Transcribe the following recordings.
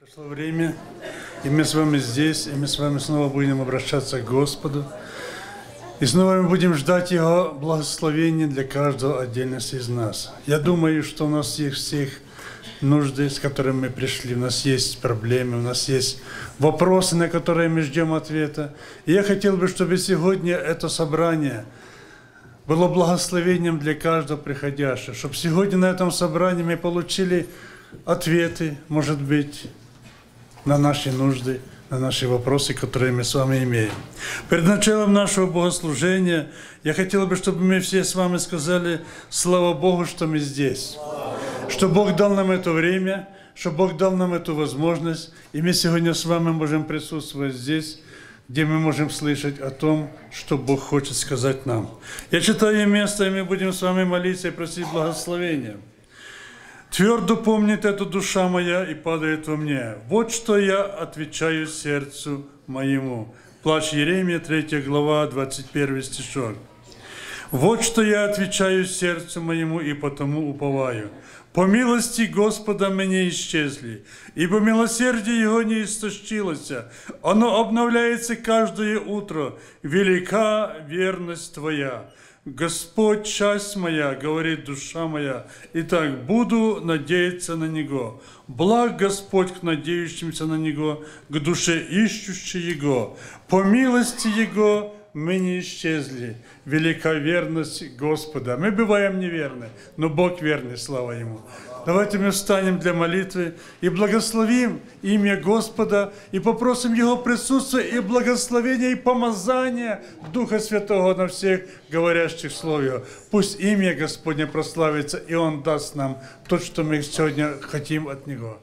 Пришло время, и мы с вами здесь, и мы с вами снова будем обращаться к Господу. И снова мы будем ждать Его благословения для каждого отдельности из нас. Я думаю, что у нас есть всех нужды, с которыми мы пришли. У нас есть проблемы, у нас есть вопросы, на которые мы ждем ответа. И я хотел бы, чтобы сегодня это собрание было благословением для каждого приходящего. Чтобы сегодня на этом собрании мы получили ответы, может быть, на наши нужды, на наши вопросы, которые мы с вами имеем. Перед началом нашего богослужения я хотел бы, чтобы мы все с вами сказали: слава Богу, что мы здесь. Что Бог дал нам это время, что Бог дал нам эту возможность, и мы сегодня с вами можем присутствовать здесь, где мы можем слышать о том, что Бог хочет сказать нам. Я читаю место, и мы будем с вами молиться и просить благословения. «Твердо помнит эта душа моя и падает во мне. Вот что я отвечаю сердцу моему». Плач Иеремия, 3 глава, 21 стишок. «Вот что я отвечаю сердцу моему и потому уповаю. По милости Господа мы не исчезли, ибо милосердие Его не истощилось. Оно обновляется каждое утро. Велика верность Твоя. Господь, часть моя, говорит душа моя, итак, буду надеяться на Него. Благ Господь к надеющимся на Него, к душе ищущей Его. По милости Его мы не исчезли. Велика верность Господа». Мы бываем неверны, но Бог верный, слава Ему. Давайте мы встанем для молитвы и благословим имя Господа, и попросим Его присутствия и благословения, и помазания Духа Святого на всех говорящих слов Его. Пусть имя Господне прославится, и Он даст нам то, что мы сегодня хотим от Него.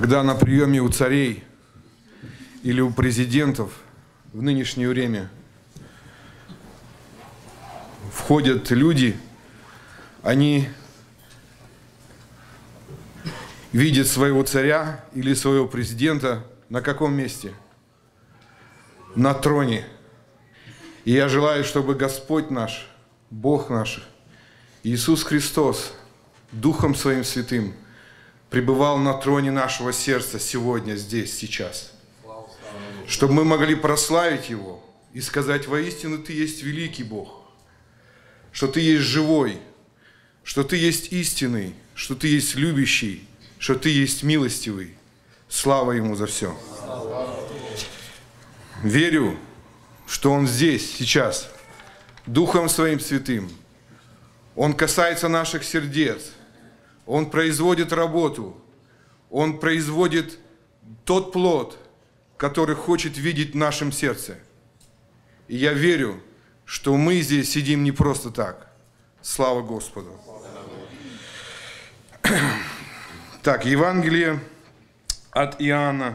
когда на приеме у царей или у президентов в нынешнее время входят люди, они видят своего царя или своего президента на каком месте? На троне. И я желаю, чтобы Господь наш, Бог наш, Иисус Христос, Духом Своим Святым, пребывал на троне нашего сердца сегодня, здесь, сейчас. Чтобы мы могли прославить Его и сказать: воистину Ты есть великий Бог, что Ты есть живой, что Ты есть истинный, что Ты есть любящий, что Ты есть милостивый. Слава Ему за все. Верю, что Он здесь, сейчас, Духом Своим Святым. Он касается наших сердец. Он производит работу. Он производит тот плод, который хочет видеть в нашем сердце. И я верю, что мы здесь сидим не просто так. Слава Господу. Так, Евангелие от Иоанна.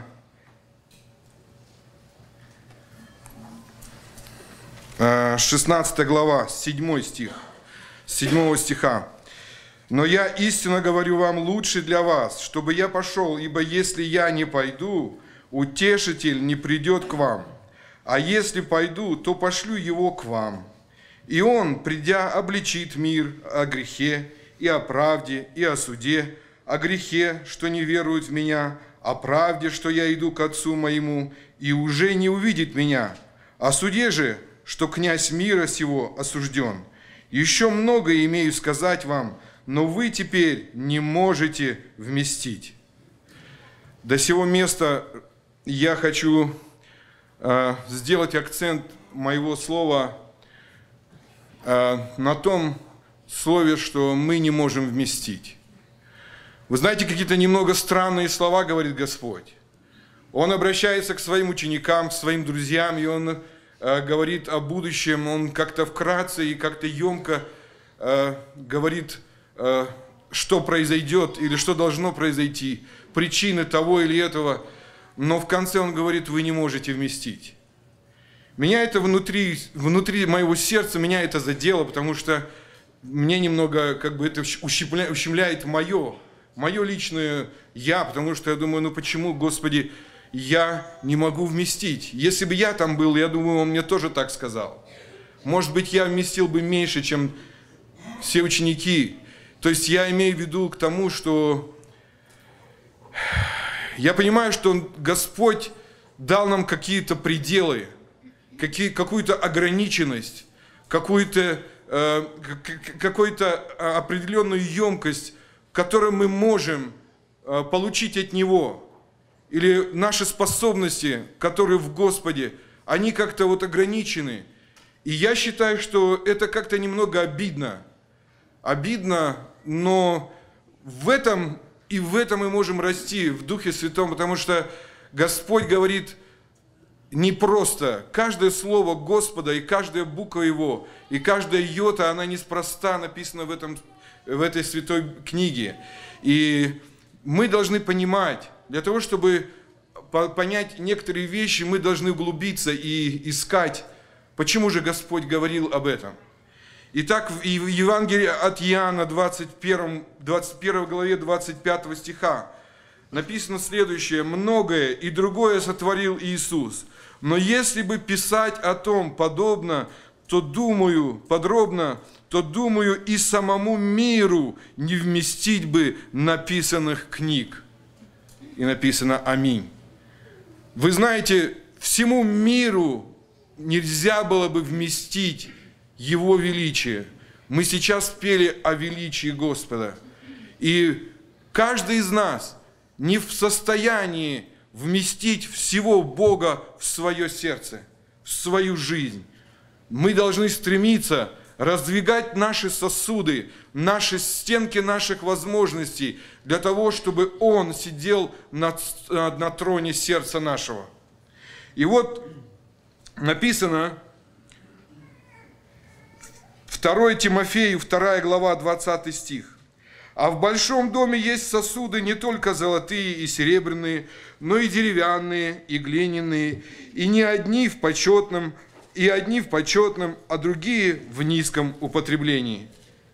16 глава, 7 стих. С 7 стиха. «Но я истинно говорю вам, лучше для вас, чтобы я пошел, ибо если я не пойду, утешитель не придет к вам. А если пойду, то пошлю его к вам. И он, придя, обличит мир о грехе и о правде, и о суде, о грехе, что не веруют в меня, о правде, что я иду к Отцу моему, и уже не увидит меня, о суде же, что князь мира сего осужден. Еще многое имею сказать вам, но вы теперь не можете вместить». До сего места я хочу сделать акцент моего слова на том слове, что мы не можем вместить. Вы знаете, какие-то немного странные слова говорит Господь. Он обращается к своим ученикам, к своим друзьям, и Он говорит о будущем. Он как-то вкратце и как-то емко говорит, что произойдет или что должно произойти, причины того или этого. Но в конце Он говорит: вы не можете вместить. Меня это внутри моего сердца, меня это задело, потому что мне немного это ущемляет мое личное я, потому что я думаю: ну почему, Господи, я не могу вместить? Если бы я там был, я думаю, Он мне тоже так сказал. Может быть, я вместил бы меньше, чем все ученики. То есть я имею в виду к тому, что я понимаю, что Господь дал нам какие-то пределы, какую-то ограниченность, какую-то определенную емкость, которую мы можем получить от Него. Или наши способности, которые в Господе, они как-то ограничены. И я считаю, что это как-то немного обидно. Обидно, но в этом мы можем расти в Духе Святом, потому что Господь говорит не просто. Каждое слово Господа и каждая буква Его, и каждая йота, она неспроста написана в этой святой книге. И мы должны понимать, для того, чтобы понять некоторые вещи, мы должны углубиться и искать, почему же Господь говорил об этом. Итак, в Евангелии от Иоанна, 21 главе 25 стиха, написано следующее: «Многое и другое сотворил Иисус, но если бы писать о том подробно, то думаю, и самому миру не вместить бы написанных книг». И написано «Аминь». Вы знаете, всему миру нельзя было бы вместить Его величие. Мы сейчас пели о величии Господа. И каждый из нас не в состоянии вместить всего Бога в свое сердце, в свою жизнь. Мы должны стремиться раздвигать наши сосуды, наши стенки наших возможностей, для того, чтобы Он сидел на троне сердца нашего. И вот написано, 2 Тимофею, 2 глава, 20 стих. А в большом доме есть сосуды не только золотые и серебряные, но и деревянные, и глиняные, и не одни в почетном, а другие в низком употреблении.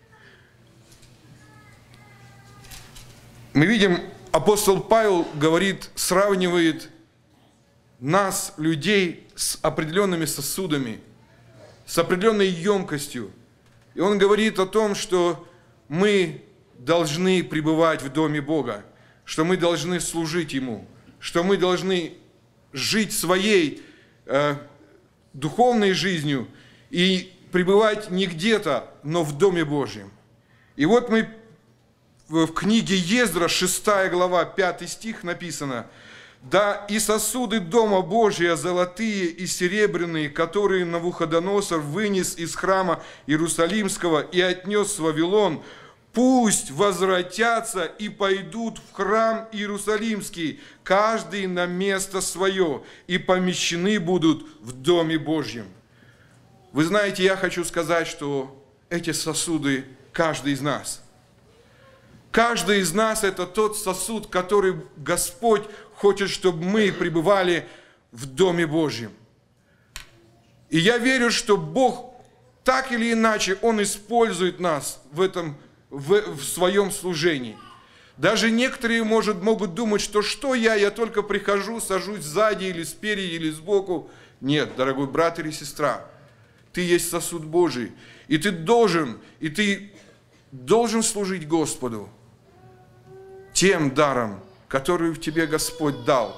Мы видим, апостол Павел говорит, сравнивает нас, людей, с определенными сосудами, с определенной емкостью. И он говорит о том, что мы должны пребывать в доме Бога, что мы должны служить Ему, что мы должны жить своей духовной жизнью и пребывать не где-то, но в Доме Божьем. И вот мы в книге Ездра, 6 глава, 5 стих написано: «Да и сосуды Дома Божия, золотые и серебряные, которые Навуходоносор вынес из храма Иерусалимского и отнес в Вавилон, пусть возвратятся и пойдут в храм Иерусалимский, каждый на место свое, и помещены будут в Доме Божьем». Вы знаете, я хочу сказать, что эти сосуды каждый из нас. Каждый из нас – это тот сосуд, который Господь хочет, чтобы мы пребывали в Доме Божьем. И я верю, что Бог так или иначе, Он использует нас в своем служении. Даже некоторые могут думать, что я только прихожу, сажусь сзади или спереди, или сбоку. Нет, дорогой брат или сестра, ты есть сосуд Божий, и ты должен служить Господу тем даром, который в тебе Господь дал.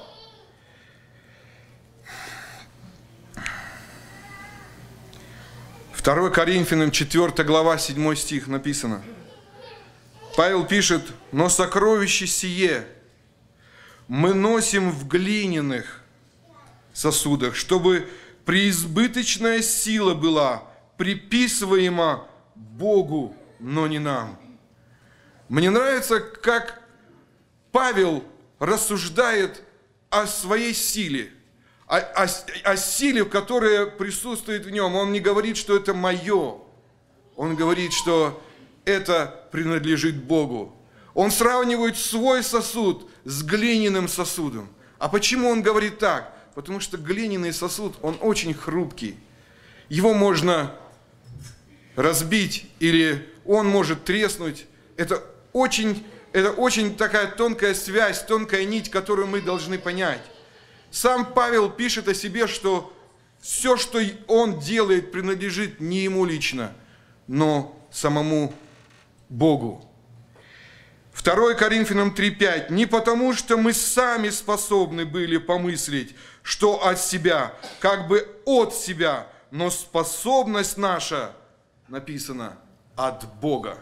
Второе Коринфянам 4 глава 7 стих написано. Павел пишет: «Но сокровище сие мы носим в глиняных сосудах, чтобы преизбыточная сила была приписываема Богу, но не нам». Мне нравится, как Павел рассуждает о своей силе, о силе, которая присутствует в нем. Он не говорит, что это мое. Он говорит, что это принадлежит Богу. Он сравнивает свой сосуд с глиняным сосудом. А почему он говорит так? Потому что глиняный сосуд, он очень хрупкий. Его можно разбить или он может треснуть. Это очень такая тонкая связь, тонкая нить, которую мы должны понять. Сам Павел пишет о себе, что все, что он делает, принадлежит не ему лично, но самому Богу. 2 Коринфянам 3:5. «Не потому, что мы сами способны были помыслить, что от себя, как бы от себя, но способность наша, написано, от Бога».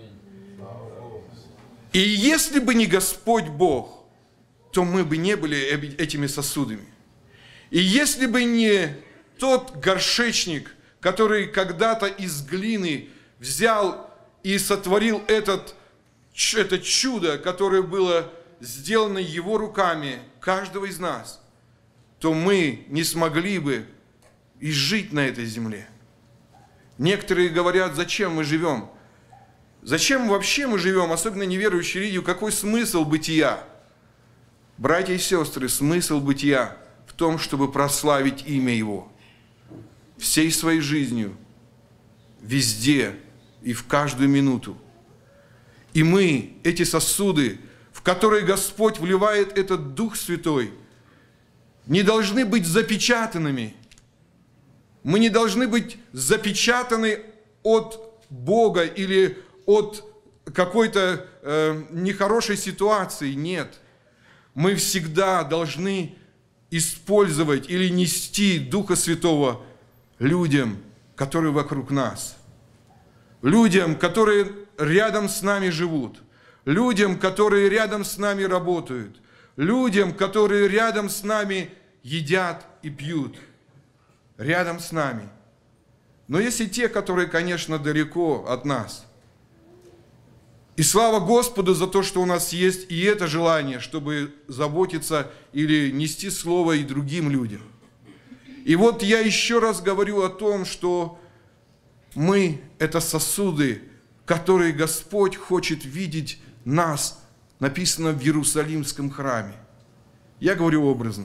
И если бы не Господь Бог, то мы бы не были этими сосудами. И если бы не тот горшечник, который когда-то из глины взял и сотворил это чудо, которое было сделано его руками, каждого из нас, то мы не смогли бы и жить на этой земле. Некоторые говорят: зачем мы живем? Зачем вообще мы живем, особенно неверующие люди, какой смысл бытия? Братья и сестры, смысл бытия в том, чтобы прославить имя Его всей своей жизнью, везде и в каждую минуту. И мы, эти сосуды, в которые Господь вливает этот Дух Святой, не должны быть запечатанными. Мы не должны быть запечатаны от Бога или от какой-то нехорошей ситуации. Нет. Мы всегда должны использовать или нести Духа Святого людям, которые вокруг нас. Людям, которые рядом с нами живут. Людям, которые рядом с нами работают. Людям, которые рядом с нами едят и пьют. Рядом с нами. Но есть и те, которые, конечно, далеко от нас. И слава Господу за то, что у нас есть и это желание, чтобы заботиться или нести слово и другим людям. И вот я еще раз говорю о том, что мы – это сосуды, которой Господь хочет видеть нас, написано в Иерусалимском храме. Я говорю образно.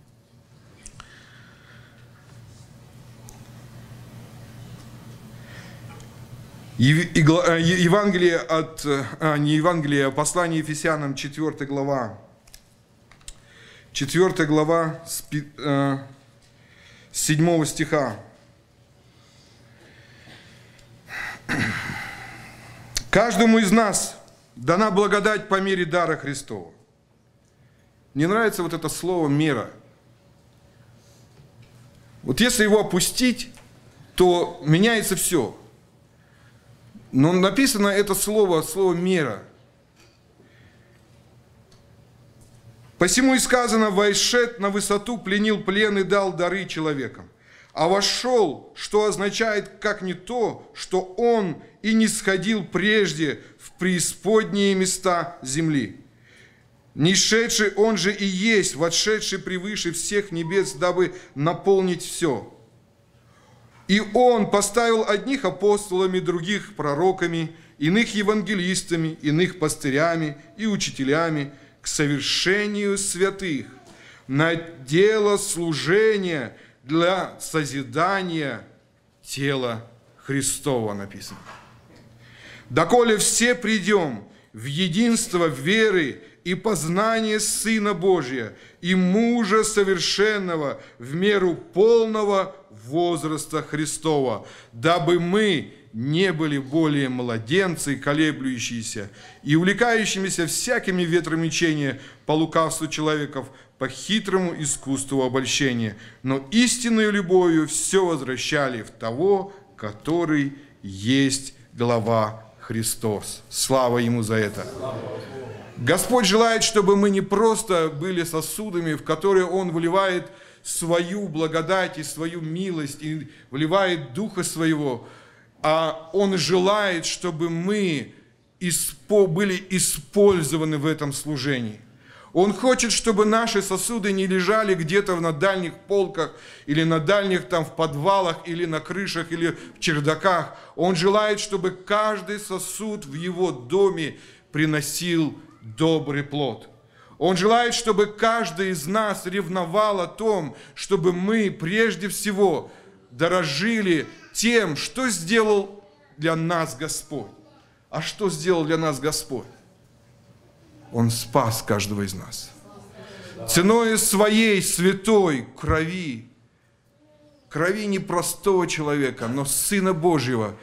Евангелие а послание Ефесянам, 4 глава. 4 глава, 7 стиха. Каждому из нас дана благодать по мере дара Христова. Мне нравится вот это слово «мера». Вот если его опустить, то меняется все. Но написано это слово «мера». «Посему и сказано, войшед на высоту, пленил плен и дал дары человекам. А вошел, что означает, как не то, что он и не сходил прежде в преисподние места земли. Нишедший он же и есть, вошедший превыше всех небес, дабы наполнить все. И он поставил одних апостолами, других пророками, иных евангелистами, иных пастырями и учителями к совершению святых, на дело служения для созидания тела Христова», написано. «Доколе все придем в единство веры и познание Сына Божия и мужа совершенного в меру полного возраста Христова, дабы мы не были более младенцы, колеблющиеся и увлекающимися всякими ветрами учения по лукавству человеков, по хитрому искусству обольщения, но истинной любовью все возвращали в того, который есть глава Христос». Слава Ему за это! Господь желает, чтобы мы не просто были сосудами, в которые Он вливает свою благодать и свою милость, и вливает Духа Своего, а Он желает, чтобы мы были использованы в этом служении. Он хочет, чтобы наши сосуды не лежали где-то на дальних полках, или на дальних там в подвалах, или на крышах, или в чердаках. Он желает, чтобы каждый сосуд в его доме приносил добрый плод. Он желает, чтобы каждый из нас ревновал о том, чтобы мы прежде всего дорожили тем, что сделал для нас Господь. А что сделал для нас Господь? Он спас каждого из нас. Ценой своей святой крови, крови не простого человека, но Сына Божьего,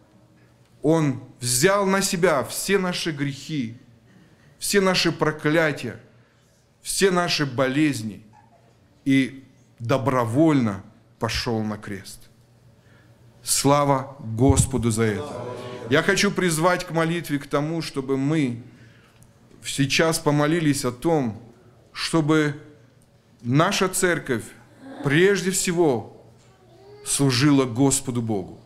Он взял на себя все наши грехи, все наши проклятия, все наши болезни и добровольно пошел на крест. Слава Господу за это! Я хочу призвать к молитве к тому, чтобы мы сейчас помолились о том, чтобы наша церковь прежде всего служила Господу Богу.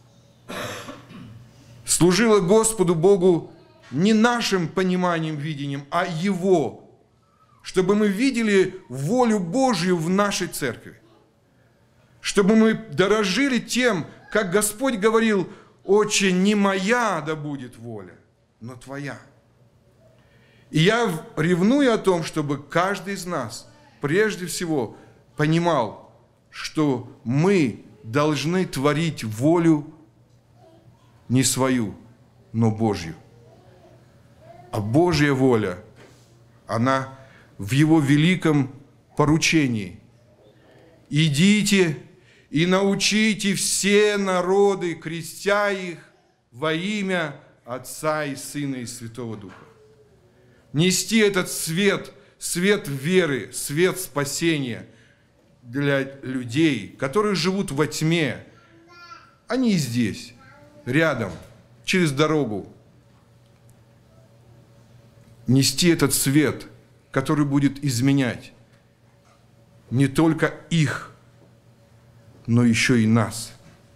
Служила Господу Богу не нашим пониманием, видением, а Его. Чтобы мы видели волю Божью в нашей церкви. Чтобы мы дорожили тем, как Господь говорил: «Отче, не моя да будет воля, но Твоя». И я ревную о том, чтобы каждый из нас прежде всего понимал, что мы должны творить волю не свою, но Божью. А Божья воля, она в Его великом поручении. «Идите и научите все народы, крестя их во имя Отца и Сына и Святого Духа». Нести этот свет, свет веры, свет спасения для людей, которые живут во тьме. Они здесь, рядом, через дорогу. Нести этот свет, который будет изменять не только их, но еще и нас.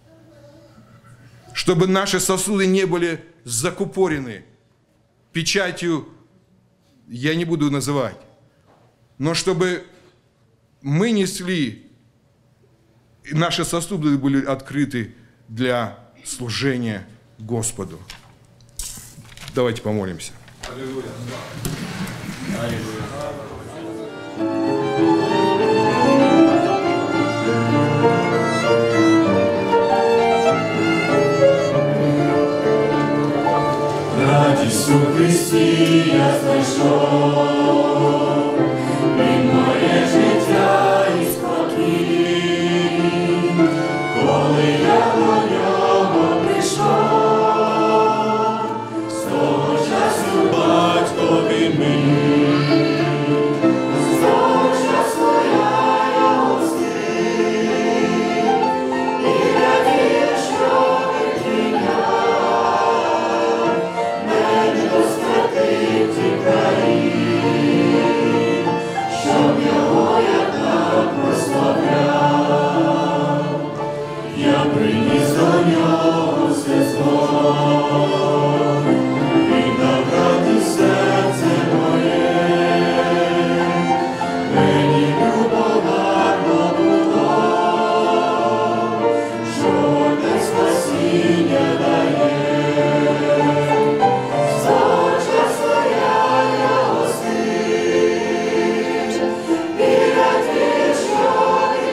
Чтобы наши сосуды не были закупорены печатью, я не буду называть, но чтобы мы несли, и наши сосуды были открыты для служения Господу. Давайте помолимся. Радість у Христі я знайшов, Він моє життя і спокій, коли я до нього прийшов, з того часу батько він мій, з того часу я його син, і радію, що він прийняв мене до святих ті країн, щоб його я так прославляв. Я приніс до нього все зло, Він дав радість серце моє, мені любо гарно було, що Отець спасіння дає. З того часу я його син, і радію, що він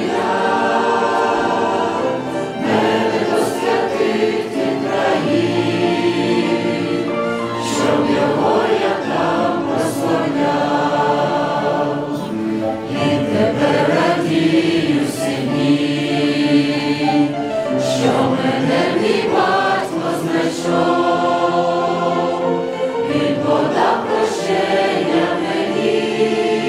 прийняв мене до святих тих країн, щоб його я там прославляв. І тепер радію сині, що мене мій батько знайшов, він подав прощення мені,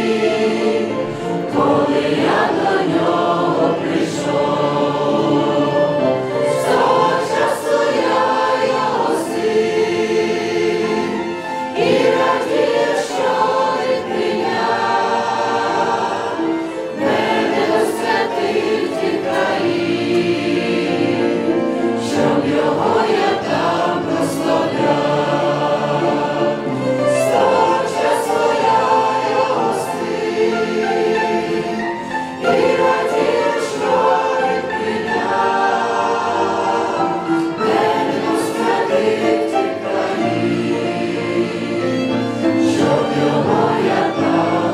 коли я до нього прийшов. З того часу я його син, і радію, що він прийняв мене до святих тих країн, щоб його я там прославляв. З того часу я його син, і радію, що він прийняв мене до святих тих країн, щоб його я там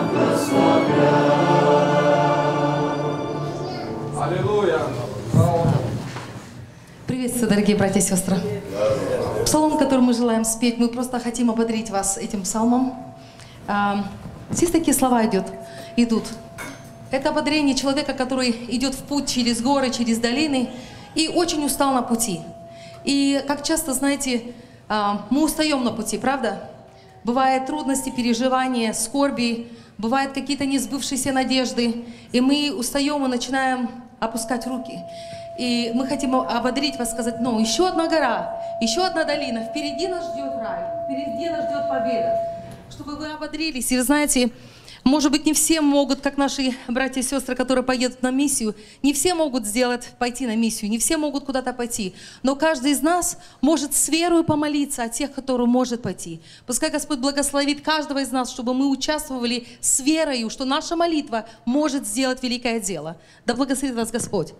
прославляв. Аллилуйя! Приветствую, дорогие братья и сестры. Псалом, который мы желаем спеть, мы просто хотим ободрить вас этим псалмом. Здесь такие слова идут. Это ободрение человека, который идет в путь через горы, через долины и очень устал на пути. И как часто, знаете, мы устаем на пути, правда? Бывают трудности, переживания, скорби, бывают какие-то несбывшиеся надежды, и мы устаем и начинаем опускать руки. И мы хотим ободрить вас, сказать, ну, еще одна гора, еще одна долина, впереди нас ждет рай, впереди нас ждет победа. Чтобы вы ободрились. И вы знаете, может быть, не все могут, как наши братья и сестры, которые поедут на миссию, не все могут пойти на миссию, не все могут куда-то пойти. Но каждый из нас может с верой помолиться о тех, которые может пойти. Пускай Господь благословит каждого из нас, чтобы мы участвовали с верою, что наша молитва может сделать великое дело. Да благословит вас Господь.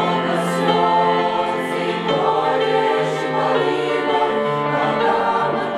Слез, и горечь, малина,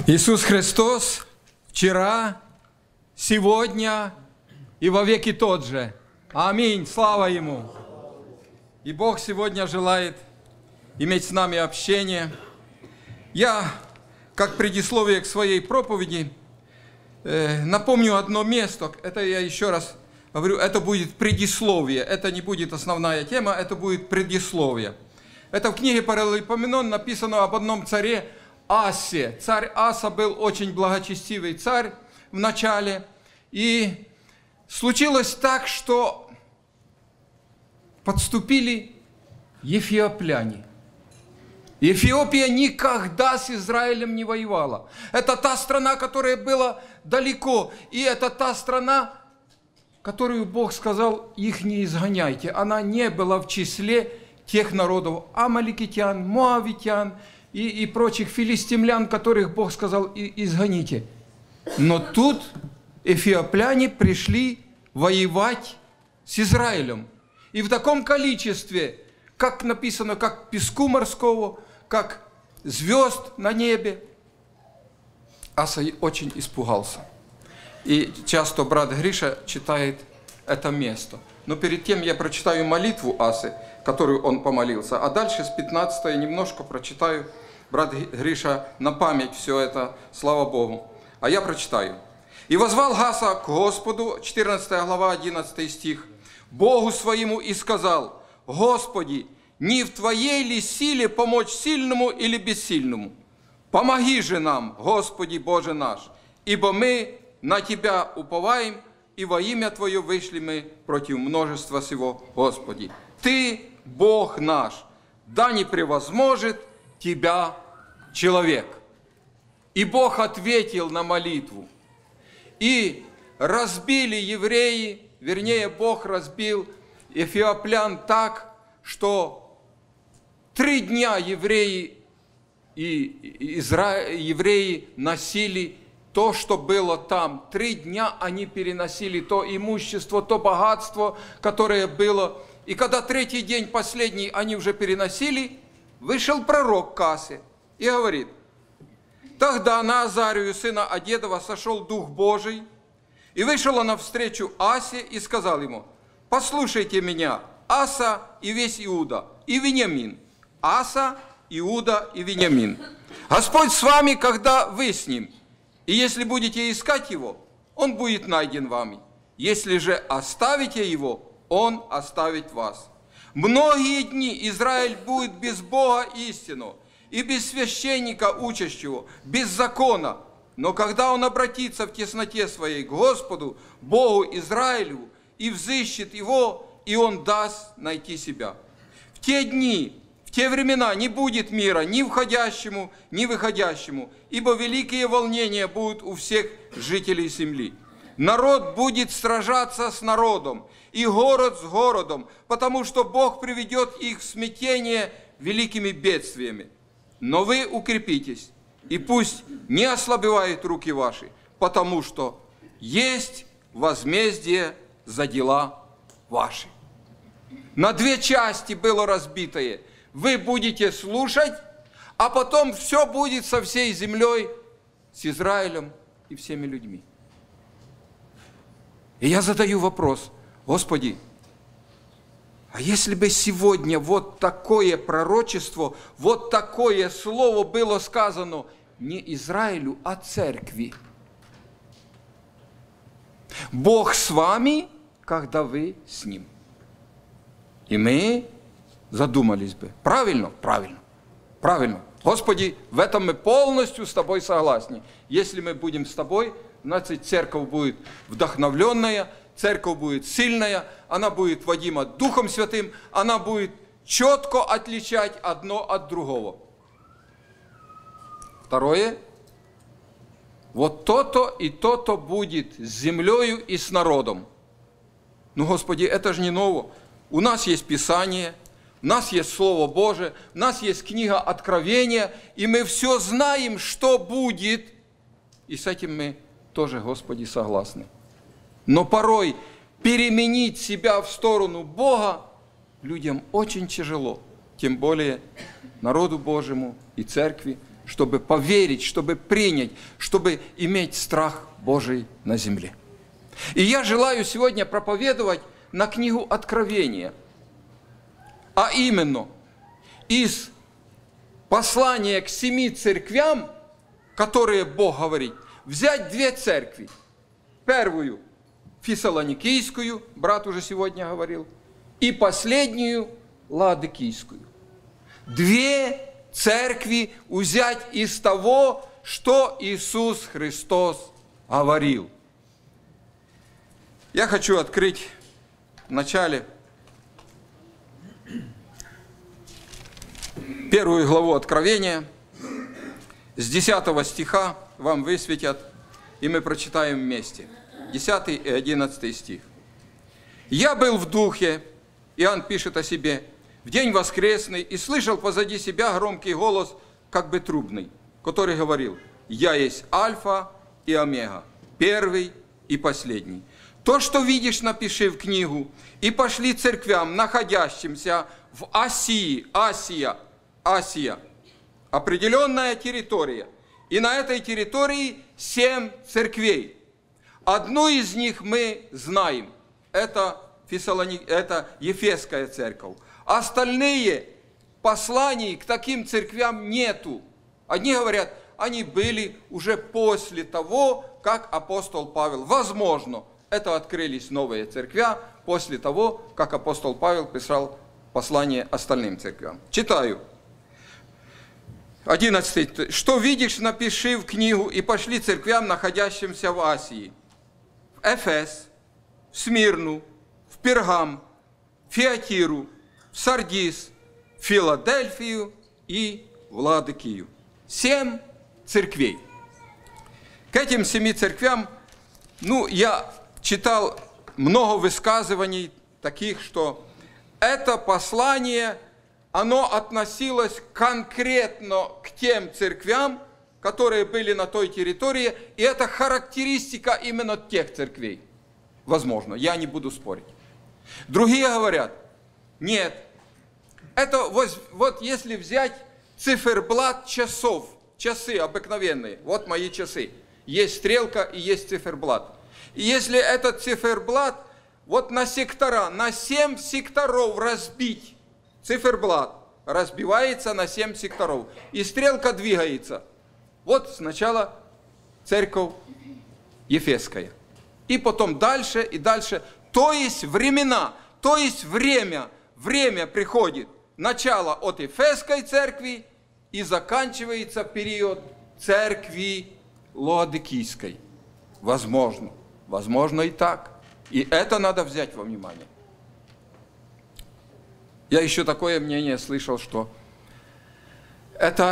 Иисус Христос вчера, сегодня и во веки тот же. Аминь. Слава Ему. И Бог сегодня желает иметь с нами общение. Я, как предисловие к своей проповеди, напомню одно место. Это я еще раз говорю, это будет предисловие. Это не будет основная тема, это будет предисловие. Это в книге Паралипоменон написано об одном царе Асе. Царь Аса был очень благочестивый царь в начале. И случилось так, что подступили эфиопляне. Эфиопия никогда с Израилем не воевала. Это та страна, которая была далеко. И это та страна, которую Бог сказал, их не изгоняйте. Она не была в числе тех народов, амаликитян, моавитян и прочих филистимлян, которых Бог сказал, изгоните. Но тут эфиопляне пришли воевать с Израилем. И в таком количестве, как написано, как песку морского, как звезд на небе. Аса очень испугался. И часто брат Гриша читает это место. Но перед тем я прочитаю молитву Асы, которую он помолился. А дальше с 15 немножко прочитаю. Брат Гриша на память все это, слава Богу. А я прочитаю. «И возвал Аса к Господу», 14 глава, 11 стих, «Богу своему и сказал: Господи, не в Твоей ли силе помочь сильному или бессильному? Помоги же нам, Господи Боже наш, ибо мы на Тебя уповаем, и во имя Твое вышли мы против множества сего, Господи. Ты, Бог наш, да не превозможет Тебя человек». И Бог ответил на молитву. И разбили евреи, вернее, Бог разбил эфиоплян так, что 3 дня евреи евреи носили то, что было там. 3 дня они переносили то имущество, то богатство, которое было. И когда 3-й день, последний, они уже переносили, вышел пророк к Асе и говорит: «Тогда на Азарию, сына Одедова, сошел Дух Божий, и вышел он навстречу Асе и сказал ему: послушайте меня, Аса и весь Иуда, и Вениамин. Аса, Иуда и Вениамин. Господь с вами, когда вы с ним. И если будете искать его, он будет найден вами. Если же оставите его, он оставит вас. Многие дни Израиль будет без Бога истину, и без священника учащего, без закона. Но когда он обратится в тесноте своей к Господу, Богу Израилю, и взыщет его, и он даст найти себя. В те дни, в те времена не будет мира ни входящему, ни выходящему, ибо великие волнения будут у всех жителей земли. Народ будет сражаться с народом, и город с городом, потому что Бог приведет их в смятение великими бедствиями. Но вы укрепитесь, и пусть не ослабевают руки ваши, потому что есть возмездие за дела ваши». На 2 части было разбитое. Вы будете слушать, а потом все будет со всей землей, с Израилем и всеми людьми. И я задаю вопрос: Господи, а если бы сегодня вот такое пророчество, вот такое слово было сказано не Израилю, а церкви? Бог с вами, когда вы с Ним. И мы задумались бы. Правильно? Правильно. Правильно. Господи, в этом мы полностью с Тобой согласны. Если мы будем с Тобой, значит, церковь будет вдохновленная, церковь будет сильная, она будет водима Духом Святым, она будет четко отличать одно от другого. Второе. Вот то-то и то-то будет с землею и с народом. Ну, Господи, это же не ново. У нас есть Писание, у нас есть Слово Божие, у нас есть книга Откровения, и мы все знаем, что будет. И с этим мы тоже, Господи, согласны. Но порой переменить себя в сторону Бога людям очень тяжело, тем более народу Божьему и церкви чтобы поверить, чтобы принять, чтобы иметь страх Божий на земле. И я желаю сегодня проповедовать на книгу Откровения, а именно из послания к 7 церквям, которые Бог говорит, взять 2 церкви. Первую Фессалоникийскую, брат уже сегодня говорил, и последнюю Лаодикийскую. 2 церкви взять из того, что Иисус Христос говорил. Я хочу открыть в начале 1 главу Откровения, с 10 стиха вам высветят, и мы прочитаем вместе. 10 и 11 стих. «Я был в духе», Иоанн пишет о себе, «в день воскресный, и слышал позади себя громкий голос, как бы трубный, который говорил: «Я есть Альфа и Омега, первый и последний. То, что видишь, напиши в книгу, и пошли церквям, находящимся в Асии». Асия – определенная территория. И на этой территории 7 церквей. Одну из них мы знаем. Это Ефесская церковь. Остальные посланий к таким церквям нету. Одни говорят, они были уже после того, как апостол Павел. Возможно, это открылись новые церквя после того, как апостол Павел писал послание остальным церквям. Читаю. 11. «Что видишь, напиши в книгу, и пошли церквям, находящимся в Асии, в Эфес, в Смирну, в Пергам, в Фиатиру, в Сардис, в Филадельфию и в Лаодикию». 7 церквей. К этим 7 церквям, я читал много высказываний таких, что это послание, оно относилось конкретно к тем церквям, которые были на той территории, и это характеристика именно тех церквей. Возможно, я не буду спорить. Другие говорят, нет, это вот если взять циферблат часов, часы обыкновенные, вот мои часы, есть стрелка и есть циферблат. И если этот циферблат вот на сектора, на 7 секторов разбить, циферблат разбивается на 7 секторов, и стрелка двигается. Вот сначала церковь Ефесская, и потом дальше и дальше. То есть времена, то есть время приходит. Начало от Ефесской церкви и заканчивается период церкви Лаодикийской. Возможно и так. И это надо взять во внимание. Я еще такое мнение слышал, что это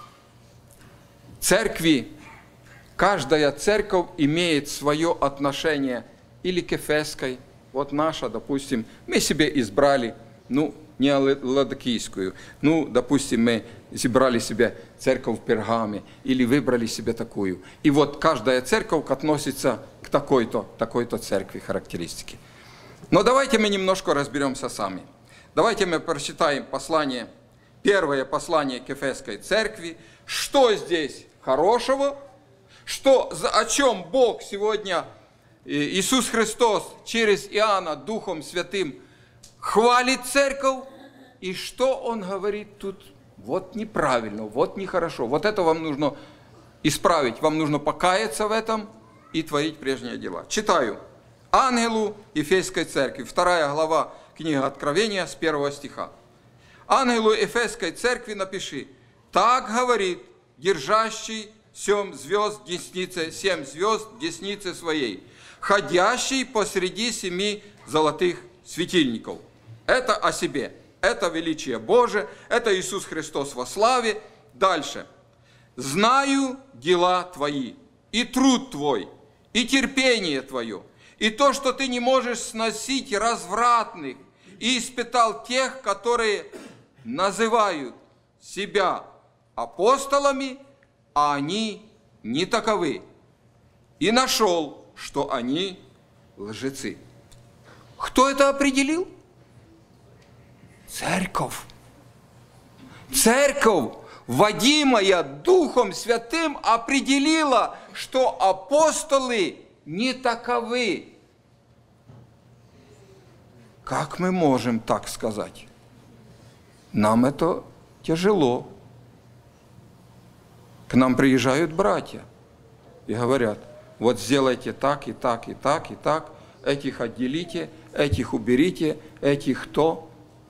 церкви, каждая церковь имеет свое отношение или к Эфесской, вот наша, допустим, мы себе избрали, не Лаодикийскую, допустим, мы избрали себе церковь в Пергаме, или выбрали себе такую. И вот каждая церковь относится к такой-то церкви, характеристики. Но давайте мы немножко разберемся сами. Давайте мы прочитаем первое послание к Ефесской церкви. Что здесь хорошего? О чем Бог сегодня, Иисус Христос, через Иоанна Духом Святым хвалит церковь? И что Он говорит тут? Вот неправильно, вот нехорошо. Вот это вам нужно исправить. Вам нужно покаяться в этом и творить прежние дела. Читаю. Ангелу Ефесской церкви, 2 глава, книга Откровения, с 1 стиха. «Ангелу Ефесской церкви напиши: так говорит держащий 7 звезд десницы своей, ходящий посреди 7 золотых светильников». Это о себе, это величие Божие, это Иисус Христос во славе. Дальше. «Знаю дела твои, и труд твой, и терпение твое, и то, что ты не можешь сносить развратных, и испытал тех, которые называют себя апостолами, а они не таковы, и нашел, что они лжецы». Кто это определил? Церковь. Церковь водимая Духом Святым, определила, что апостолы не таковы. Как мы можем так сказать? Нам это тяжело. К нам приезжают братья и говорят, вот сделайте так, и так, и так, и так, этих отделите, этих уберите, этих то.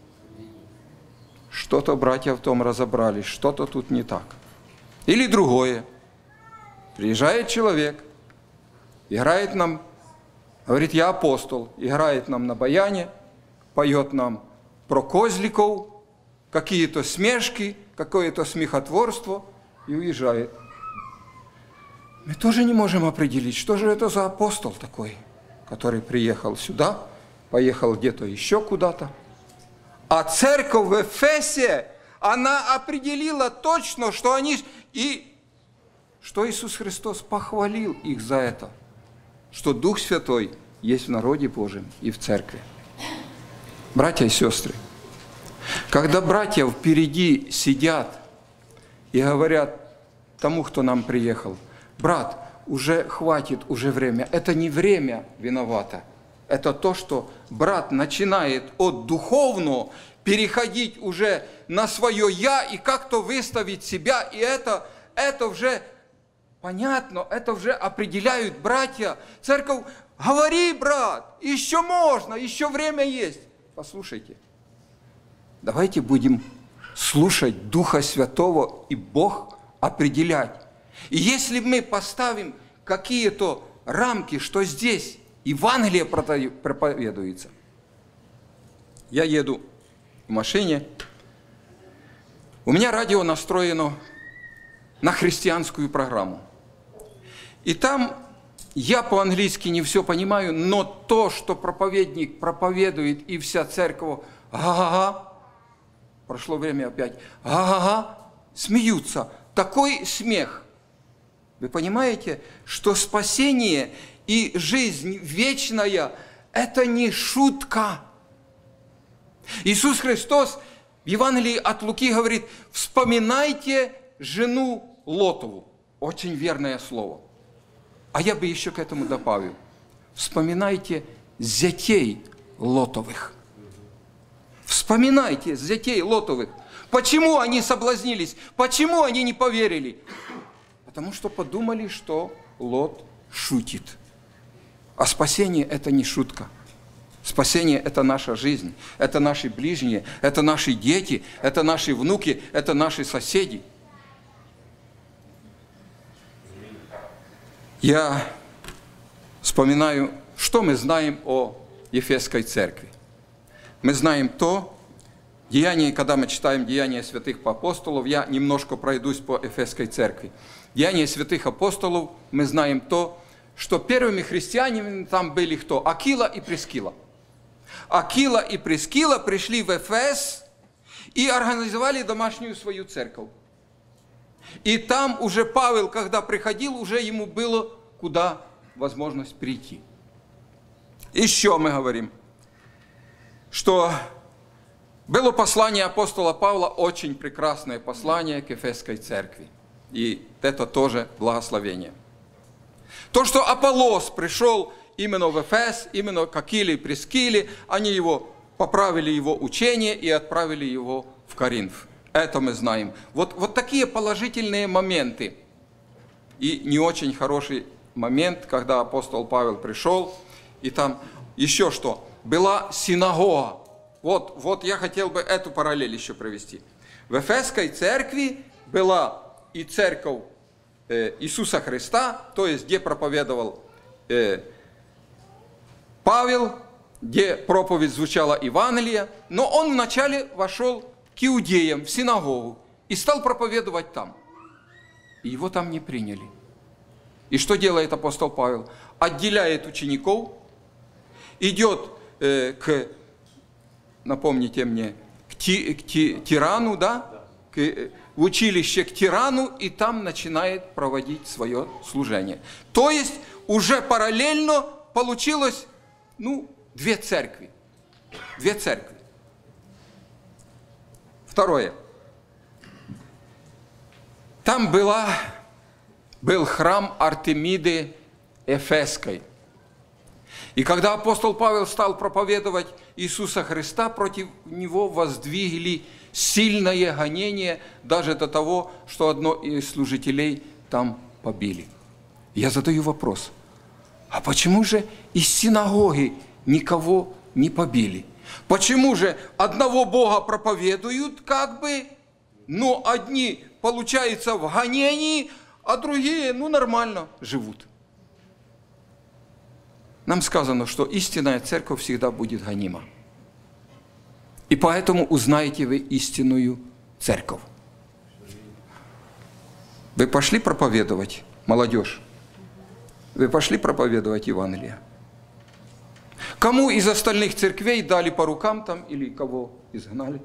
Что-то братья в том разобрались, что-то тут не так. Или другое. Приезжает человек, играет нам, говорит, я апостол, играет нам на баяне, поет нам про козликов, какие-то смешки, какое-то смехотворство и уезжает. Мы тоже не можем определить, что же это за апостол такой, который приехал сюда, поехал где-то еще куда-то. А церковь в Эфесе, она определила точно, что они... И что Иисус Христос похвалил их за это, что Дух Святой есть в народе Божьем и в церкви. Братья и сестры, когда братья впереди сидят и говорят тому, кто нам приехал, брат, уже хватит, уже время. Это не время виновато. Это то, что брат начинает от духовного переходить уже на свое «я» и как-то выставить себя. И это уже понятно, это уже определяют братья. Церковь, говори, брат, еще можно, еще время есть. Послушайте, давайте будем слушать Духа Святого, и Бог определять. И если мы поставим какие-то рамки, что здесь Евангелие проповедуется. Я еду в машине, у меня радио настроено на христианскую программу. И там я по-английски не все понимаю, но то, что проповедник проповедует, и вся церковь, ага, прошло время опять, ага, смеются. Такой смех. Вы понимаете, что спасение и жизнь вечная – это не шутка. Иисус Христос в Евангелии от Луки говорит, вспоминайте жену Лотову. Очень верное слово. А я бы еще к этому добавил. Вспоминайте зятей Лотовых. Вспоминайте зятей Лотовых. Почему они соблазнились? Почему они не поверили? Потому что подумали, что Лот шутит. А спасение – это не шутка. Спасение – это наша жизнь, это наши ближние, это наши дети, это наши внуки, это наши соседи. Я вспоминаю, что мы знаем о Ефесской церкви. Мы знаем то, Деяния, когда мы читаем Деяния святых апостолов, я немножко пройдусь по Ефесской церкви. Деяния святых апостолов, мы знаем то, что первыми христианами там были кто? Акила и Прискила. Акила и Прискила пришли в Эфес и организовали домашнюю свою церковь. И там уже Павел, когда приходил, уже ему было куда возможность прийти. Еще мы говорим, что было послание апостола Павла, очень прекрасное послание к Ефесской церкви. И это тоже благословение. То, что Аполлос пришел именно в Эфес, именно к Акиле и Прискиле, они его поправили его учение и отправили его в Коринф. Это мы знаем. Вот такие положительные моменты. И не очень хороший момент, когда апостол Павел пришел, и там еще что? Была синагога. Вот я хотел бы эту параллель еще провести. В Эфесской церкви была и церковь Иисуса Христа, то есть где проповедовал Павел, где проповедь звучала Евангелие, но он вначале вошел к иудеям в синагогу и стал проповедовать там. И его там не приняли. И что делает апостол Павел? Отделяет учеников, идет напомните мне, к тирану, да? В училище к тирану, и там начинает проводить свое служение. То есть уже параллельно получилось, две церкви. Две церкви. Второе. Там был храм Артемиды Эфесской. И когда апостол Павел стал проповедовать Иисуса Христа, против него воздвигли сильное гонение, даже до того, что одно из служителей там побили. Я задаю вопрос, а почему же из синагоги никого не побили? Почему же одного Бога проповедуют как бы, но одни, получается, в гонении, а другие, нормально живут? Нам сказано, что истинная церковь всегда будет гонима. И поэтому узнаете вы истинную церковь. Вы пошли проповедовать, молодежь? Вы пошли проповедовать Евангелие? Кому из остальных церквей дали по рукам там или кого изгнали?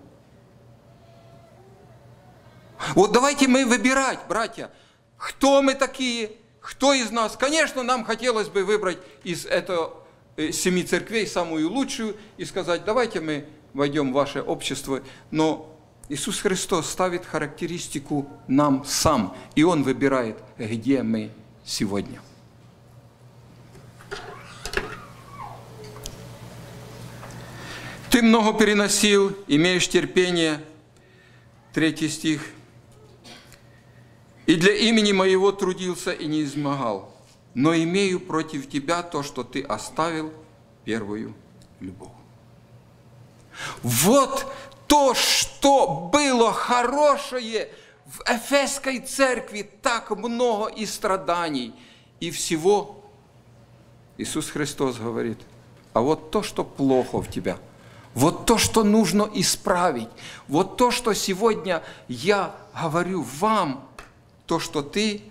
Вот давайте мы выбирать, братья, кто мы такие, кто из нас. Конечно, нам хотелось бы выбрать из этого 7 церквей самую лучшую и сказать, давайте мы войдем в ваше общество. Но Иисус Христос ставит характеристику нам сам, и Он выбирает, где мы сегодня. Ты много переносил, имеешь терпение. 3 стих. И для имени моего трудился и не изнемогал. Но имею против тебя то, что ты оставил первую любовь. Вот то, что было хорошее в Эфесской церкви, так много и страданий, и всего. Иисус Христос говорит, а вот то, что плохо в тебя, вот то, что нужно исправить, вот то, что сегодня я говорю вам, то, что ты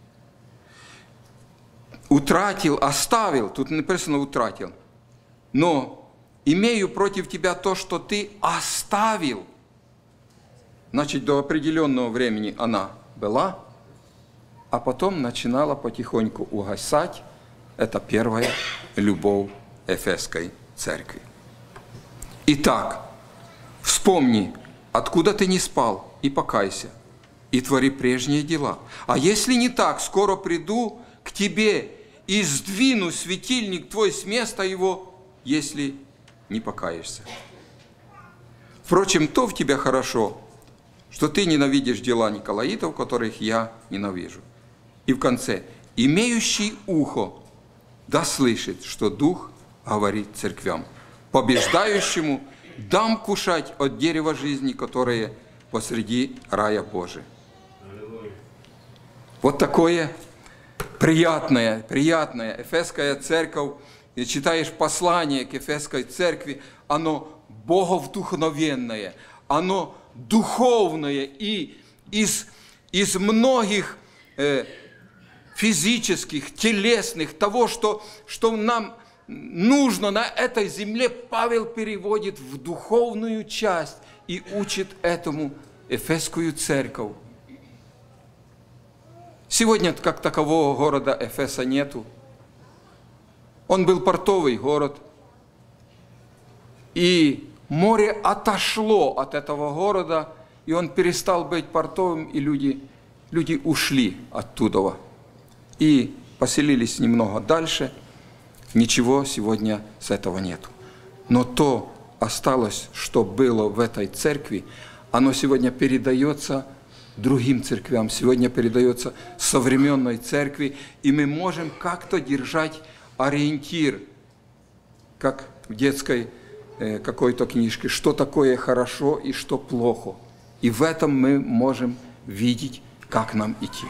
утратил, оставил, тут написано утратил, но имею против тебя то, что ты оставил. Значит, до определенного времени она была, а потом начинала потихоньку угасать. Это первая любовь Эфесской церкви. Итак, вспомни, откуда ты не спал, и покайся, и твори прежние дела. А если не так, скоро приду к тебе и сдвину светильник твой с места его, если не покаешься. Впрочем, то в тебя хорошо, что ты ненавидишь дела николаитов, которых я ненавижу. И в конце, имеющий ухо, да слышит, что Дух говорит церквям. Побеждающему дам кушать от дерева жизни, которое посреди рая Божия. Вот такое приятное Эфесская церковь. И читаешь послание к Эфесской церкви, оно боговдухновенное, оно духовное, и из многих физических, телесных, того, что нам нужно на этой земле, Павел переводит в духовную часть и учит этому Эфесскую церковь. Сегодня как такового города Эфеса нету. Он был портовый город, и море отошло от этого города, и он перестал быть портовым, и люди ушли оттуда и поселились немного дальше. Ничего сегодня с этого нету. Но то осталось, что было в этой церкви, оно сегодня передается другим церквям, сегодня передается современной церкви, и мы можем как-то держать ориентир, как в детской какой-то книжке, что такое хорошо и что плохо. И в этом мы можем видеть, как нам идти.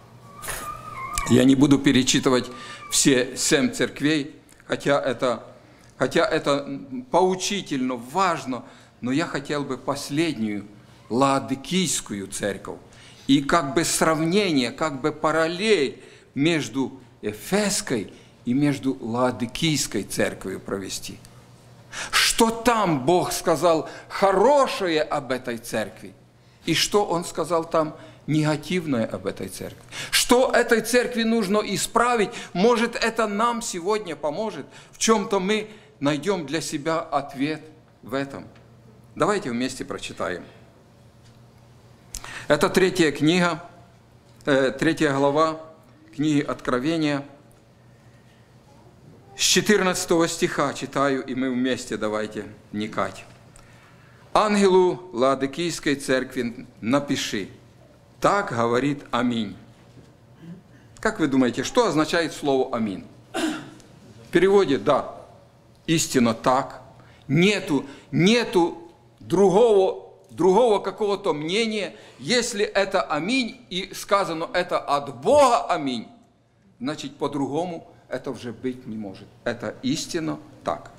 Я не буду перечитывать все 7 церквей, хотя это поучительно, важно, но я хотел бы последнюю, Лаодикийскую церковь, и как бы сравнение, как бы параллель между Эфесской и между Лаодикийской церковью провести. Что там Бог сказал хорошее об этой церкви, и что Он сказал там негативное об этой церкви. Что этой церкви нужно исправить, может, это нам сегодня поможет, в чем-то мы найдем для себя ответ в этом. Давайте вместе прочитаем. Это 3 книга 3 глава книги Откровения, с 14 стиха читаю, и мы вместе давайте вникать. «Ангелу Лаодикийской церкви напиши, так говорит Аминь». Как вы думаете, что означает слово «Аминь»? В переводе «да». Истинно так. Нету другого какого-то мнения. Если это «Аминь» и сказано это от Бога «Аминь», значит по-другому это уже быть не может. Это истинно так.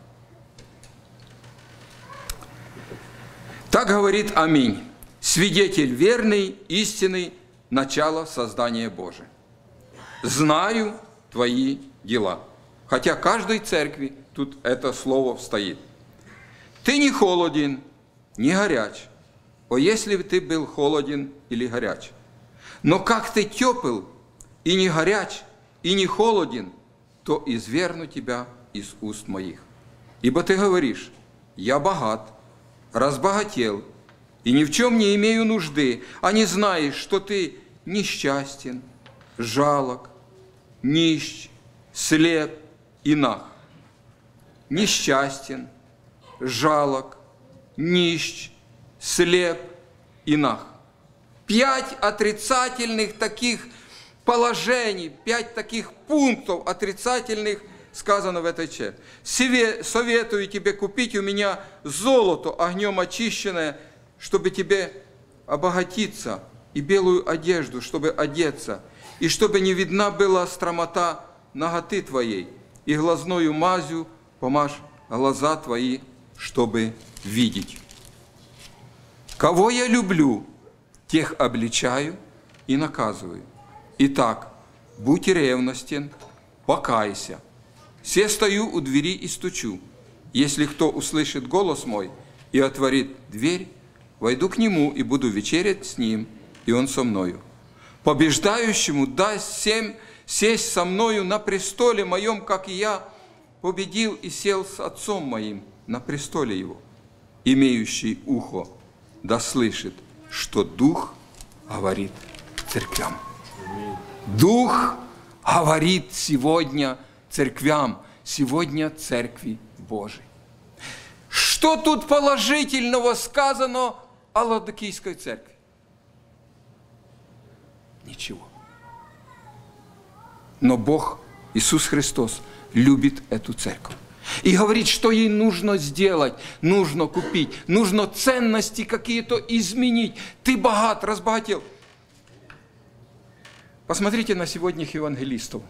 Так говорит Аминь, свидетель верный, истинный, начало создания Божия. Знаю твои дела. Хотя каждой церкви тут это слово стоит. Ты не холоден, не горяч. О, если бы ты был холоден или горяч. Но как ты тепл и не горяч, и не холоден, то изверну тебя из уст моих. Ибо ты говоришь, я богат, разбогател, и ни в чем не имею нужды, а не знаешь, что ты несчастен, жалок, нищ, слеп и наг. Несчастен, жалок, нищ, слеп и наг. 5 отрицательных таких положений, 5 таких пунктов отрицательных сказано в этой части. Советую тебе купить у меня золото, огнем очищенное, чтобы тебе обогатиться, и белую одежду, чтобы одеться, и чтобы не видна была стромота наготы твоей, и глазною мазью помажь глаза твои, чтобы видеть. Кого я люблю, тех обличаю и наказываю. Итак, будь ревностен, покайся. Се стою у двери и стучу. Если кто услышит голос мой и отворит дверь, войду к нему и буду вечерять с ним, и он со мною. Побеждающему даст сесть со мною на престоле моем, как и я победил и сел с отцом моим на престоле его. Имеющий ухо да слышит, что Дух говорит церквям. Дух говорит сегодня церквям, сегодня Церкви Божией. Что тут положительного сказано о Лаодикийской церкви? Ничего. Но Бог, Иисус Христос, любит эту церковь. И говорит, что ей нужно сделать, нужно купить, нужно ценности какие-то изменить. Ты богат, разбогател. Посмотрите на сегодняшних евангелистов.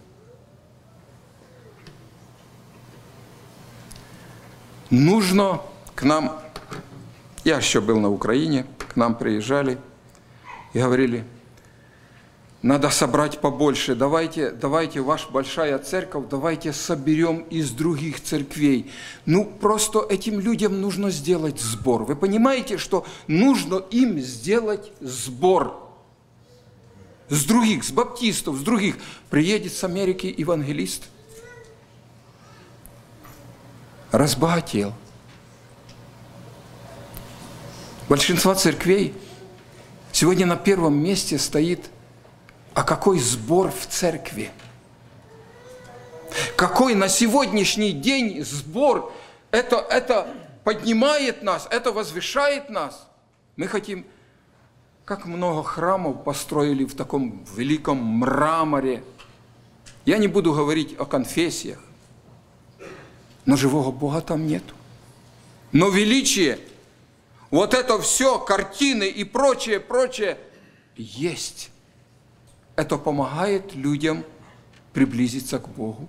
Нужно к нам, я еще был на Украине, к нам приезжали и говорили, надо собрать побольше, давайте, ваша большая церковь, давайте соберем из других церквей. Ну, просто этим людям нужно сделать сбор. Вы понимаете, что нужно им сделать сбор? С других, с баптистов, с других. Приедет с Америки евангелист. Разбогател. Большинство церквей сегодня на первом месте стоит, а какой сбор в церкви? Какой на сегодняшний день сбор? Это поднимает нас, это возвышает нас. Мы хотим, как много храмов построили в таком великом мраморе. Я не буду говорить о конфессиях, но живого Бога там нету. Но величие, вот это все, картины и прочее, есть. Это помогает людям приблизиться к Богу.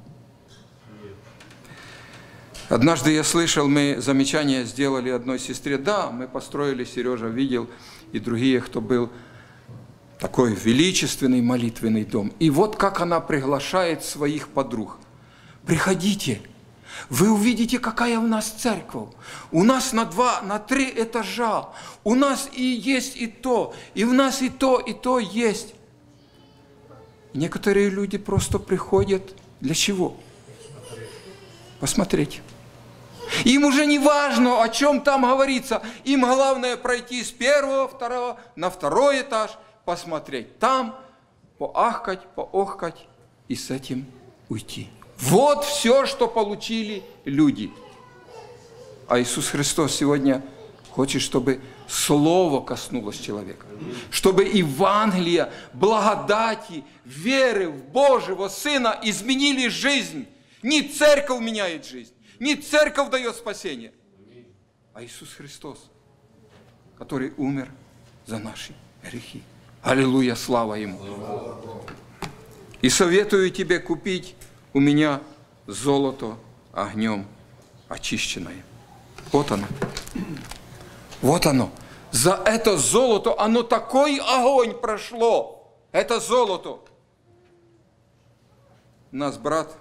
Однажды я слышал, мы замечание сделали одной сестре. Да, мы построили, Сережа видел, и другие, кто был, такой величественный молитвенный дом. И вот как она приглашает своих подруг. Приходите, вы увидите, какая у нас церковь. У нас на 2, на 3 этажа. У нас и есть и то, и у нас и то есть. Некоторые люди просто приходят для чего? Посмотреть. Им уже не важно, о чем там говорится. Им главное пройти с 1-го, 2-го на 2-й этаж, посмотреть там, поахкать, поохкать и с этим уйти. Вот все, что получили люди. А Иисус Христос сегодня хочет, чтобы Слово коснулось человека. Чтобы Евангелие, благодати, веры в Божьего Сына изменили жизнь. Не церковь меняет жизнь, не церковь дает спасение, а Иисус Христос, который умер за наши грехи. Аллилуйя, слава Ему. И советую тебе купить у меня золото огнем очищенное. Вот оно. Вот оно. За это золото, оно такой огонь прошло. Это золото. У нас брат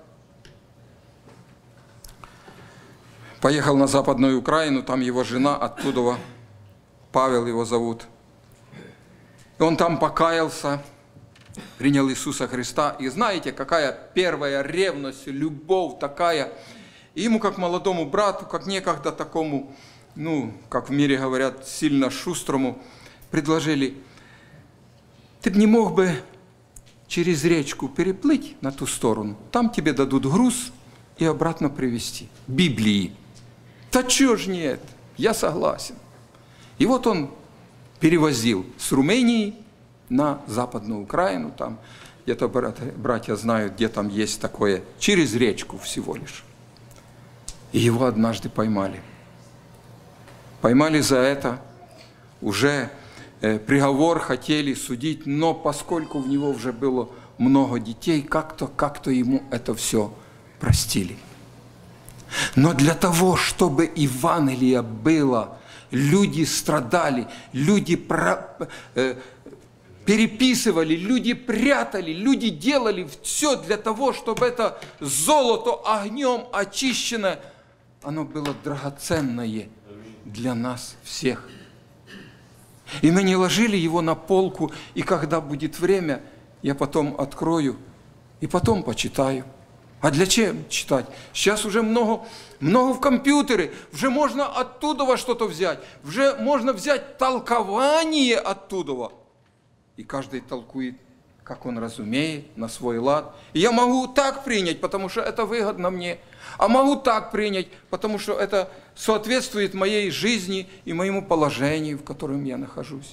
поехал на Западную Украину, там его жена оттуда, Павел его зовут. И он там покаялся, принял Иисуса Христа. И знаете, какая первая ревность, любовь такая. И ему, как молодому брату, как некогда такому, как в мире говорят, сильно шустрому, предложили: ты бы не мог бы через речку переплыть на ту сторону, там тебе дадут груз и обратно привезти. Библии. Да чё ж нет, я согласен. И вот он перевозил с Румынии на Западную Украину, там где-то братья знают, где там есть такое, через речку всего лишь. И его однажды поймали. Поймали за это, уже приговор хотели судить, но поскольку в него уже было много детей, как-то ему это все простили. Но для того, чтобы Евангелие было, люди страдали, люди переписывали, люди прятали, люди делали все для того, чтобы это золото огнем очищенное, оно было драгоценное для нас всех. И мы не ложили его на полку, и когда будет время, я потом открою и потом почитаю. А для чего читать? Сейчас уже много в компьютере, уже можно оттуда что-то взять, уже можно взять толкование оттуда. И каждый толкует, как он разумеет, на свой лад. И я могу так принять, потому что это выгодно мне, а могу так принять, потому что это соответствует моей жизни и моему положению, в котором я нахожусь.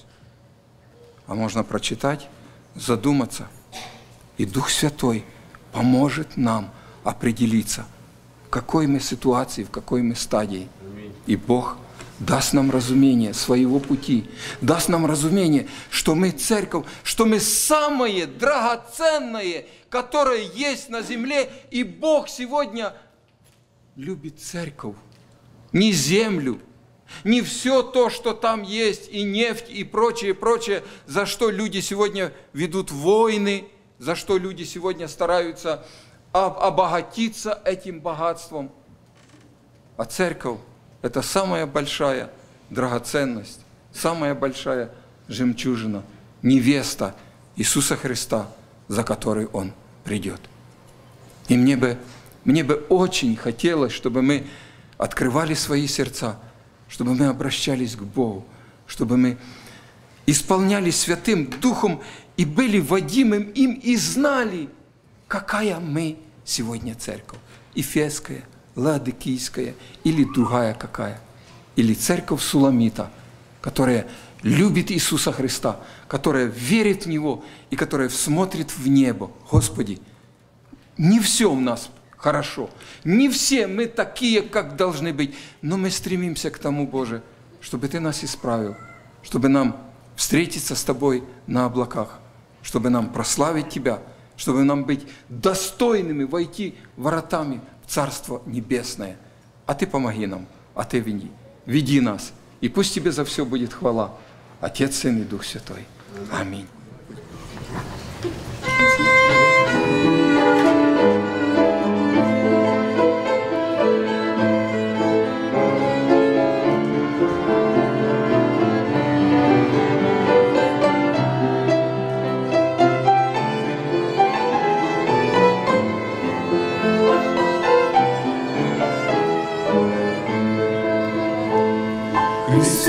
А можно прочитать, задуматься, и Дух Святой поможет нам определиться, в какой мы ситуации, в какой мы стадии. И Бог даст нам разумение своего пути, даст нам разумение, что мы церковь, что мы самое драгоценное, которое есть на земле, и Бог сегодня любит церковь, не землю, не все то, что там есть, и нефть, и прочее, за что люди сегодня ведут войны, за что люди сегодня стараются обогатиться этим богатством. А церковь – это самая большая драгоценность, самая большая жемчужина, невеста Иисуса Христа, за которой Он придет. И мне бы очень хотелось, чтобы мы открывали свои сердца, чтобы мы обращались к Богу, чтобы мы исполнялись Святым Духом и были водимым им, и знали, какая мы сегодня церковь. Ефесская, Лаодикийская или другая какая. Или церковь Суламита, которая любит Иисуса Христа, которая верит в Него и которая смотрит в небо. Господи, не все у нас хорошо, не все мы такие, как должны быть, но мы стремимся к тому, Боже, чтобы Ты нас исправил, чтобы нам встретиться с Тобой на облаках, чтобы нам прославить Тебя, чтобы нам быть достойными войти воротами в Царство Небесное. А Ты помоги нам, а Ты веди нас. И пусть Тебе за все будет хвала. Отец, Сын и Дух Святой. Аминь.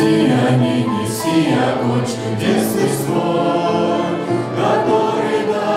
Христиане, неси огонь чудесный свой, который дал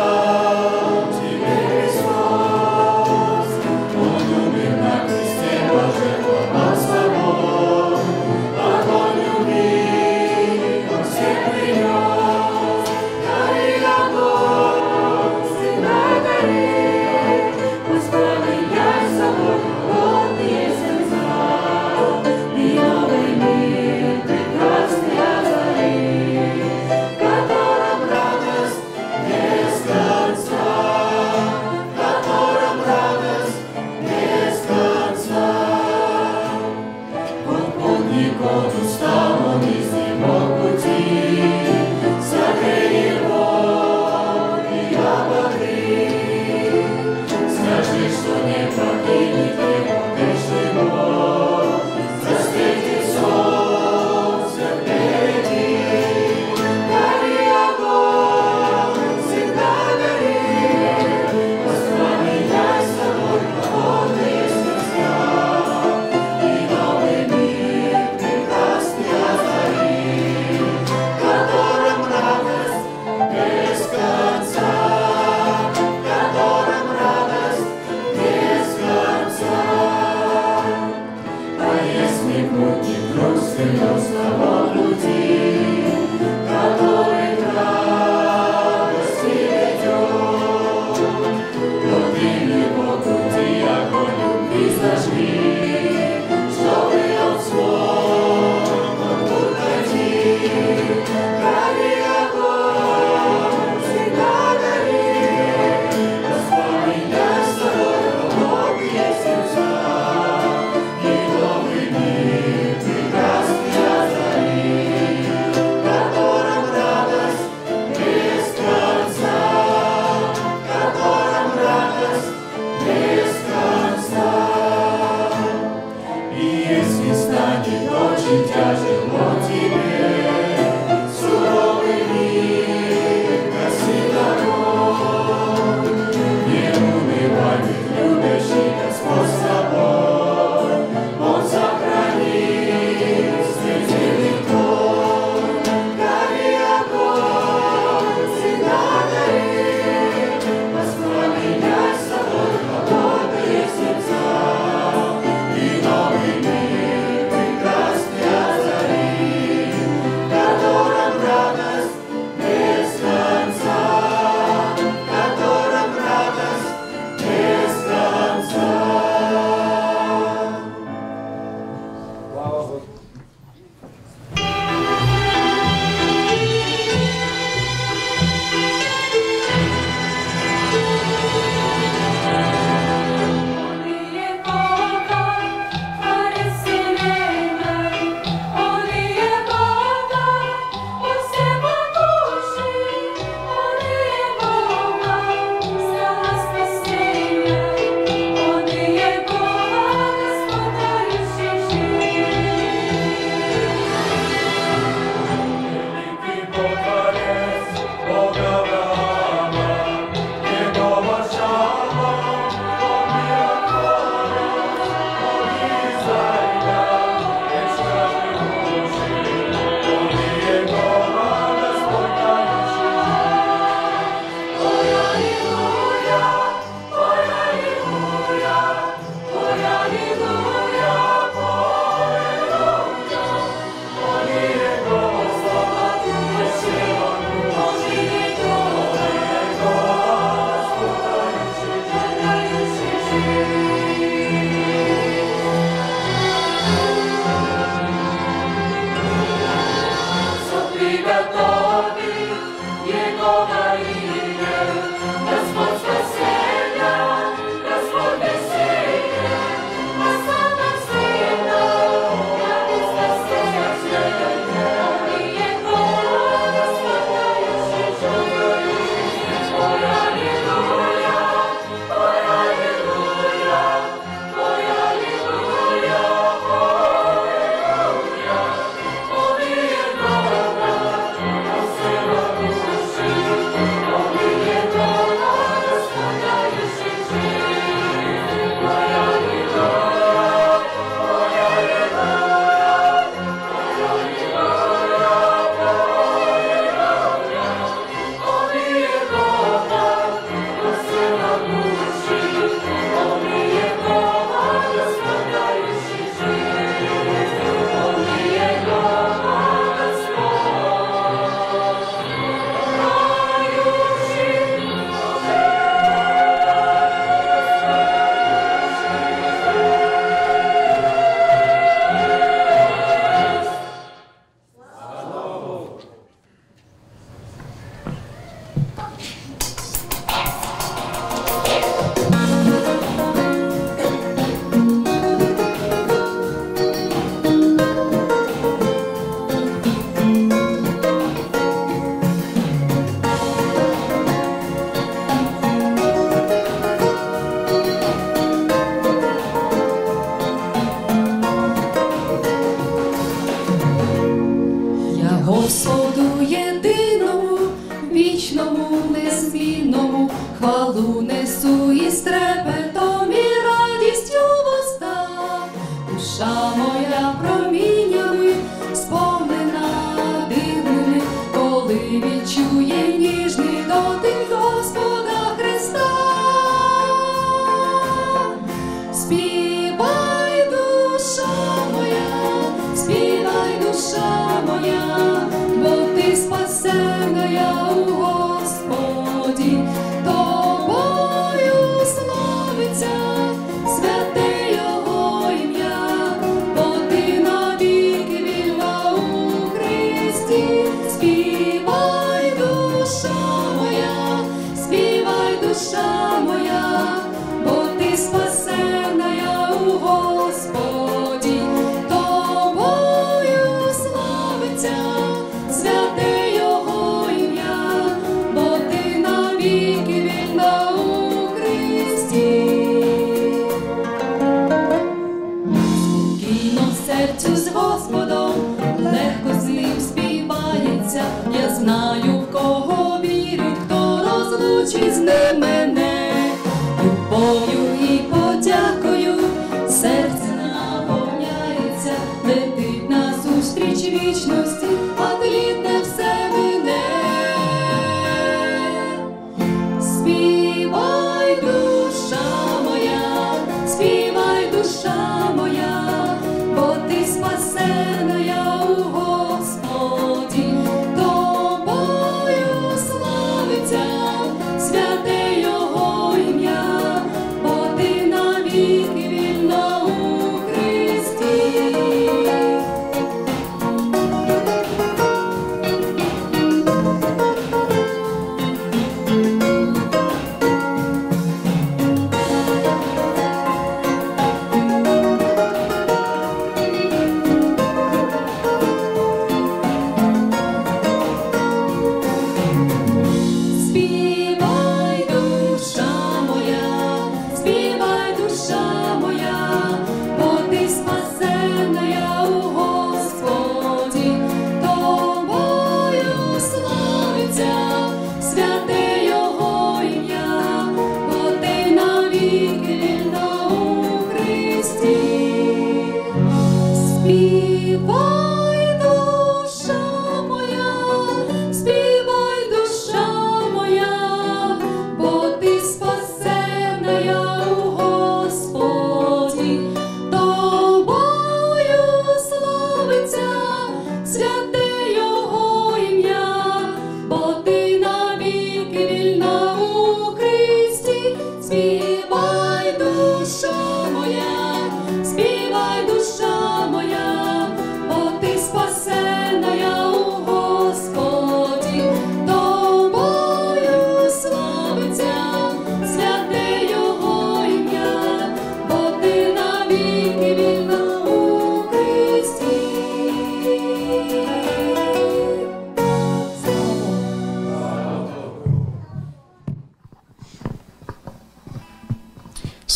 Господу єдиному, вічному, незмінному, хвалу несу із трепетом і радістю в устах. Душа моя проміннями сповнена дивними, коли відчує ніжний дотик Господа Христа. Співай, душа моя, співай, душа моя, бо ти спасена я у Господі, тобою славиться святе Його ім'я, бо ти навіки вільна у Христі. Співай, душа моя, співай, душа моя, бо ти спасена я у Господі, тобою славиться святе Його ім'я, бо ти навіки вільна у Христі. Спокійно серцю з Господом, легко з ним співається. Я знаю, в кого вірить, хто розлучить з ним мене. Любов'ю і подякою серце наповняється, летить назустріч вічності, а тлінне все мине. Співай, душа моя, співай, душа моя, бо ти спасена я у Господі, тобою славиться святе Його ім'я, бо ти навіки вільна у Христі. Співай, душа моя, співай, душа моя, бо ти спасена я у Господі, тобою славиться святе Його ім'я, бо ти навіки вільна у Христі. Співай, душа моя, співай, душа моя, бо ти спасена я у Господі, тобою славиться святе Його ім'я, бо ти навіки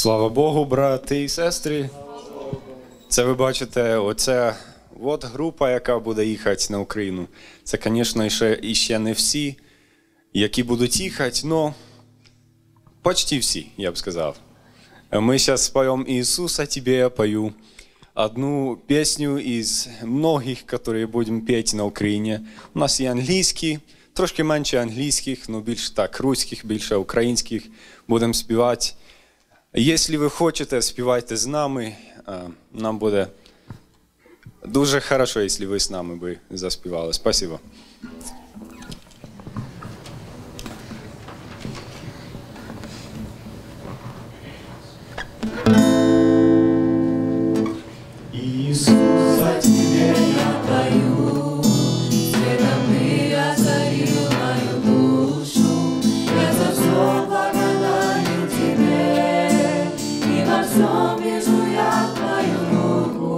Слава Богу, брати і сестри. Це ви бачите, оця от група, яка буде їхати на Україну. Це, звісно, ще не всі, які будуть їхати, але почти всі, я б сказав. Мы сейчас споем «Иисуса тебе я пою». Одну песню из многих, которые будем петь на Україні. У нас є англійські, трошки менше англійських, но більше так, руських, більше українських будемо співати. Якщо ви хочете, співайте з нами. Нам буде дуже хорошо, якщо ви з нами би заспівали. Спасибо. Иисуса тебе я пою, светом ты озарил мою душу. Я за все благодарю тебе, и во всем вижу я твою руку.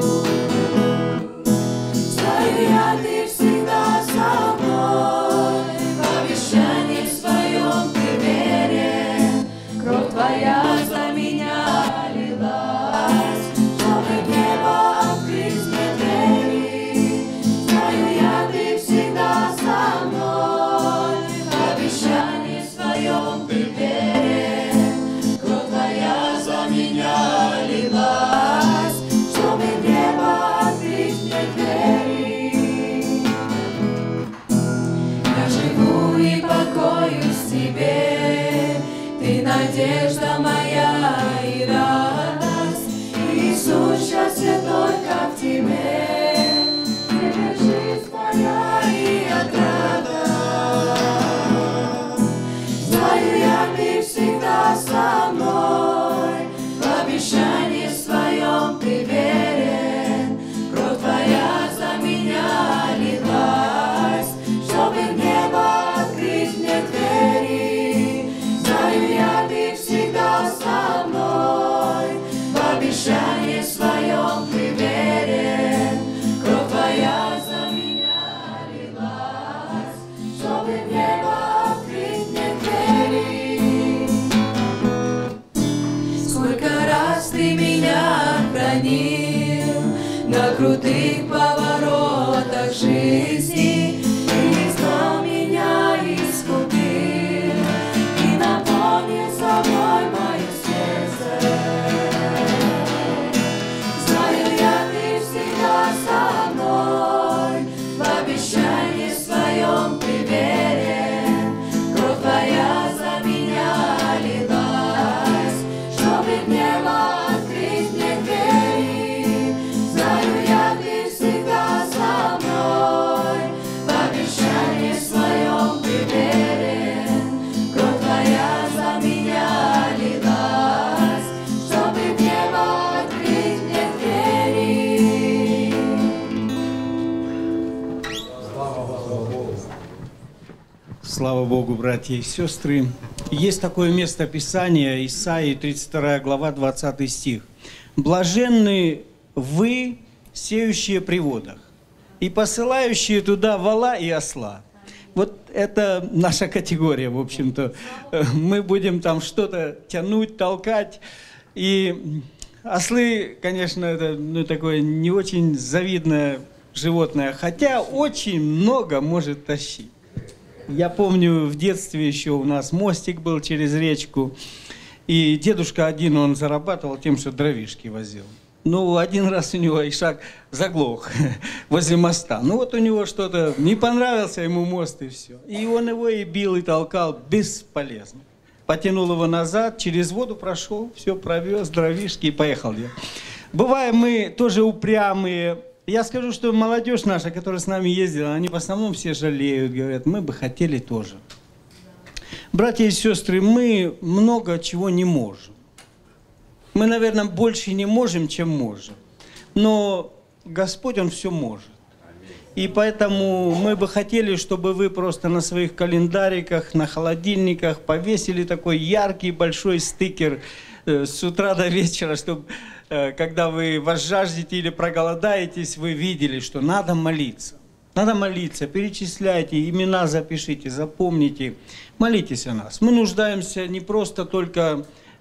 Знаю я, ты всегда со мной, в обещании своем ты верен. Кровь твоя за меня лилась, чтобы в небо открыть мне двери. Знаю я, ты всегда со мной, в обещании своем ты верен. Кровь твоя за меня лилась, чтобы в небо открыть мне двери. Я живу и покоюсь в тебе, ты надежда моя и радость. Иисус, счастье только в тебе, тебе жизнь моя и отрада. Знаю я, ты всегда со мной, в обещании своем ты верен. Кровь твоя за меня лилась, чтобы в небо открыть мне двери. Знаю я, ты всегда со мной, в обещании своем ты верен. Кровь твоя за меня лилась, чтобы в небо открыть мне двери. Сколько раз ты меня хранил на крутых поворотах жизни, и изгнал меня, искупил, и наполнил собой мое сердце. Знаю я, ты всегда со мной, в обещании своем ты верен. Кровь твоя за меня лилась, чтобы в небо открыть мне двери. Знаю я, ты всегда со мной, в обещании своем ты верен. Кровь твоя за меня лилась, чтобы в небо открыть мне двери. Слава Богу, братья и сестры. Есть такое место Писания, Исаии, 32 глава, 20 стих. «Блаженны вы, сеющие при водах, и посылающие туда вола и осла». Вот это наша категория, в общем-то. Мы будем там что-то тянуть, толкать. И ослы, конечно, это такое не очень завидное животное, хотя очень много может тащить. Я помню, в детстве еще у нас мостик был через речку, и дедушка один, он зарабатывал тем, что дровишки возил. Ну, один раз у него Ишак заглох возле моста. Ну, вот у него что-то не понравился ему мост, и все. И он его и бил, и толкал, бесполезно. Потянул его назад, через воду прошел, все провез, дровишки, и поехал я. Бываем мы тоже упрямые. Я скажу, что молодежь наша, которая с нами ездила, они в основном все жалеют, говорят, мы бы хотели тоже. Братья и сестры, мы много чего не можем. Мы, наверное, больше не можем, чем можем. Но Господь, Он все может. И поэтому мы бы хотели, чтобы вы просто на своих календариках, на холодильниках повесили такой яркий большой стикер с утра до вечера, чтобы когда вы возжаждете или проголодаетесь, вы видели, что надо молиться. Надо молиться, перечисляйте, имена запишите, запомните. Молитесь о нас. Мы нуждаемся не просто только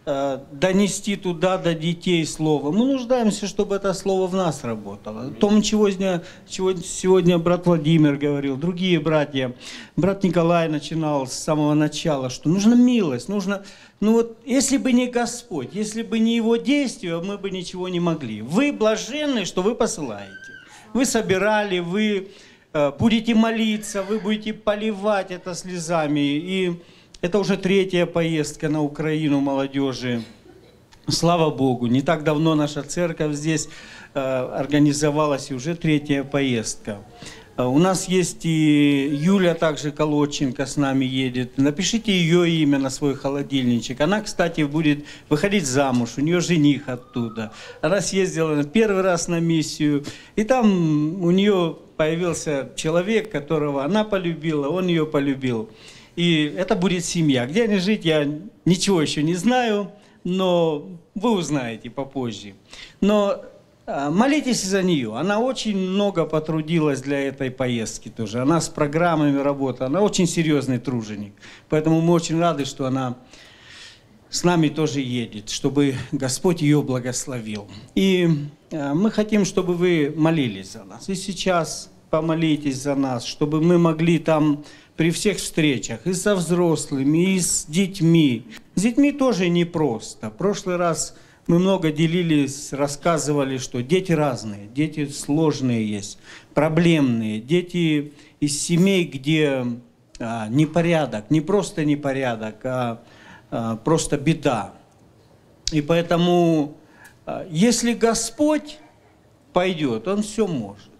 донести туда до детей Слово. Мы нуждаемся, чтобы это Слово в нас работало. О том, чего сегодня брат Владимир говорил, другие братья. Брат Николай начинал с самого начала, что нужна милость, нужно... Ну вот, если бы не Господь, если бы не Его действия, мы бы ничего не могли. Вы блаженны, что вы посылаете. Вы собирали, вы будете молиться, вы будете поливать это слезами. И это уже 3-я поездка на Украину молодежи. Слава Богу, не так давно наша церковь здесь организовалась, и уже 3-я поездка. У нас есть и Юля также Колодченко с нами едет. Напишите ее имя на свой холодильничек. Она, кстати, будет выходить замуж, у нее жених оттуда. Она съездила 1-й раз на миссию, и там у нее появился человек, которого она полюбила, он ее полюбил. И это будет семья. Где они жить, я ничего еще не знаю, но вы узнаете попозже. Но молитесь за нее. Она очень много потрудилась для этой поездки тоже. Она с программами работала. Она очень серьезный труженик. Поэтому мы очень рады, что она с нами тоже едет, чтобы Господь ее благословил. И мы хотим, чтобы вы молились за нас. И сейчас помолитесь за нас, чтобы мы могли там при всех встречах и со взрослыми, и с детьми. С детьми тоже непросто. В прошлый раз мы много делились, рассказывали, что дети разные, дети сложные есть, проблемные, дети из семей, где непорядок, не просто непорядок, а просто беда. И поэтому, если Господь пойдет, Он все может.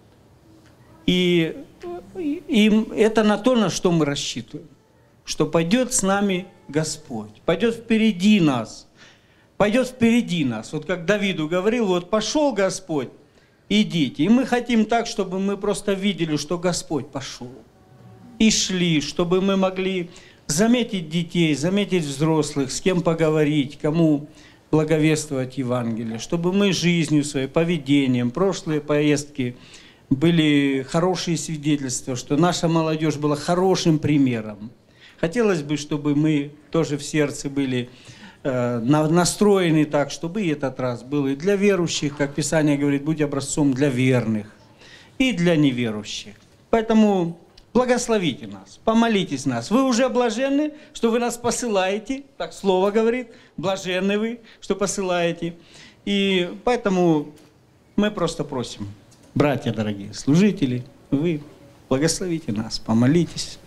И это на то, на что мы рассчитываем, что пойдет с нами Господь, пойдет впереди нас. Пойдет впереди нас. Вот как Давиду говорил, вот пошел Господь, идите. И мы хотим так, чтобы мы просто видели, что Господь пошел. И шли, чтобы мы могли заметить детей, заметить взрослых, с кем поговорить, кому благовествовать Евангелие. Чтобы мы жизнью своей, поведением, прошлые поездки были хорошие свидетельства, что наша молодежь была хорошим примером. Хотелось бы, чтобы мы тоже в сердце были настроены так, чтобы и этот раз был и для верующих, как Писание говорит, будь образцом для верных, и для неверующих. Поэтому благословите нас, помолитесь нас. Вы уже блаженны, что вы нас посылаете, так Слово говорит, блаженны вы, что посылаете. И поэтому мы просто просим, братья дорогие, служители, вы благословите нас, помолитесь.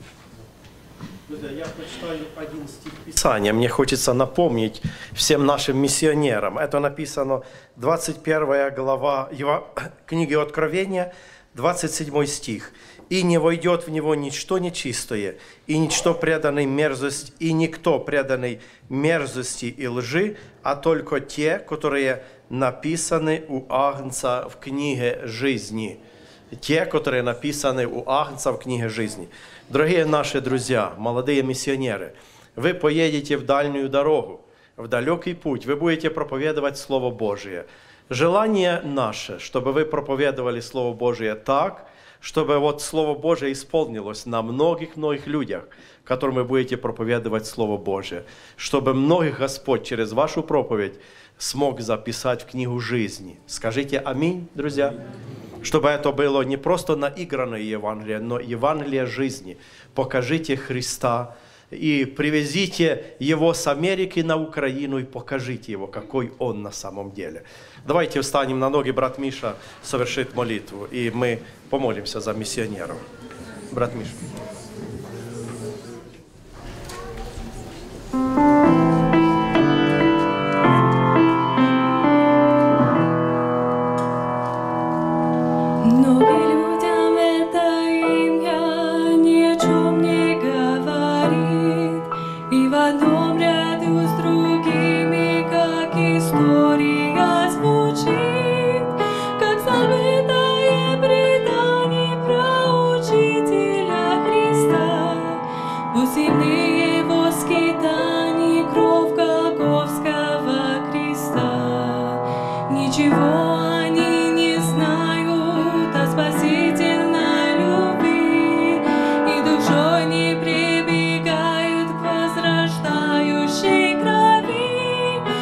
Я прочитаю один стих Писания. Мне хочется напомнить всем нашим миссионерам. Это написано 21 глава книги Откровения, 27 стих. «И не войдет в него ничто нечистое, и ничто преданной мерзости, и никто преданный мерзости и лжи, а только те, которые написаны у Агнца в книге жизни». Те, которые написаны у Агнца в книге жизни. Дорогие наши друзья, молодые миссионеры, вы поедете в дальнюю дорогу, в далекий путь, вы будете проповедовать Слово Божие. Желание наше, чтобы вы проповедовали Слово Божие так, чтобы вот Слово Божие исполнилось на многих-многих людях, которым вы будете проповедовать Слово Божие. Чтобы многих Господь через вашу проповедь смог записать в книгу жизни. Скажите аминь, друзья. Чтобы это было не просто наигранное Евангелие, но Евангелие жизни. Покажите Христа и привезите Его с Америки на Украину и покажите Его, какой Он на самом деле. Давайте встанем на ноги, брат Миша совершит молитву, и мы помолимся за миссионеров. Брат Миша. Прибегают к возрождающей крови.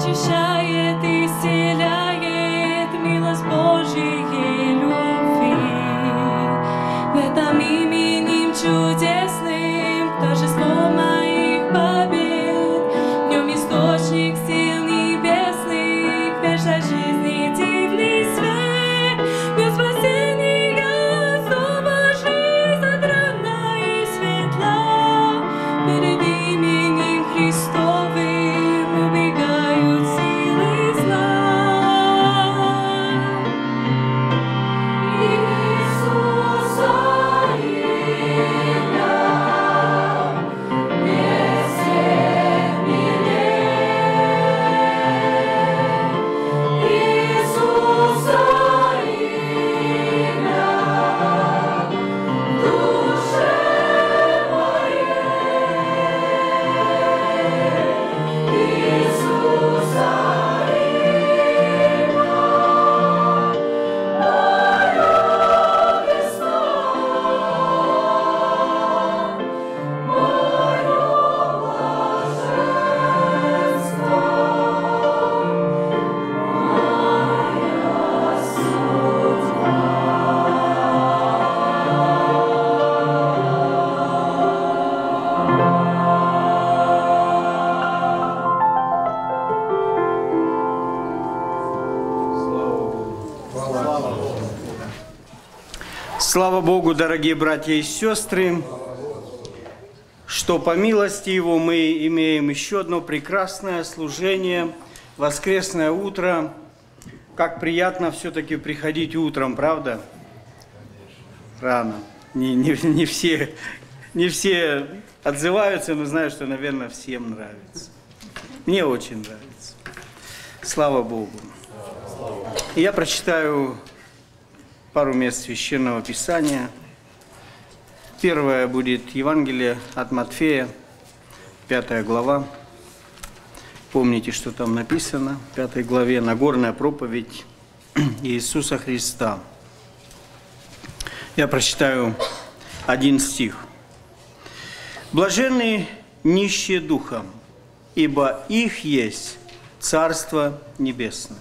очищает, исцеляет милость Божьей любви. В этом именем чудесным торжество моих побед, в нем источник сил небесных, вечной жизни дивный свет, в нем спасение особо жизнь отрадна и светла. Перед именем Христовым убегают силы зла. Иисуса имя не всех милее. Иисуса имя в душе моей. Иисуса имя мое весло, мое блаженство, моя судьба. Слава Богу, дорогие братья и сестры, что по милости Его мы имеем еще одно прекрасное служение, воскресное утро. Как приятно все-таки приходить утром, правда? Рано. Не все отзываются, но знаю, что, наверное, всем нравится. Мне очень нравится. Слава Богу. И я прочитаю пару мест Священного Писания. Первое будет Евангелие от Матфея, 5 глава. Помните, что там написано в 5 главе, Нагорная проповедь Иисуса Христа. Я прочитаю один стих. «Блаженны нищие духом, ибо их есть Царство Небесное».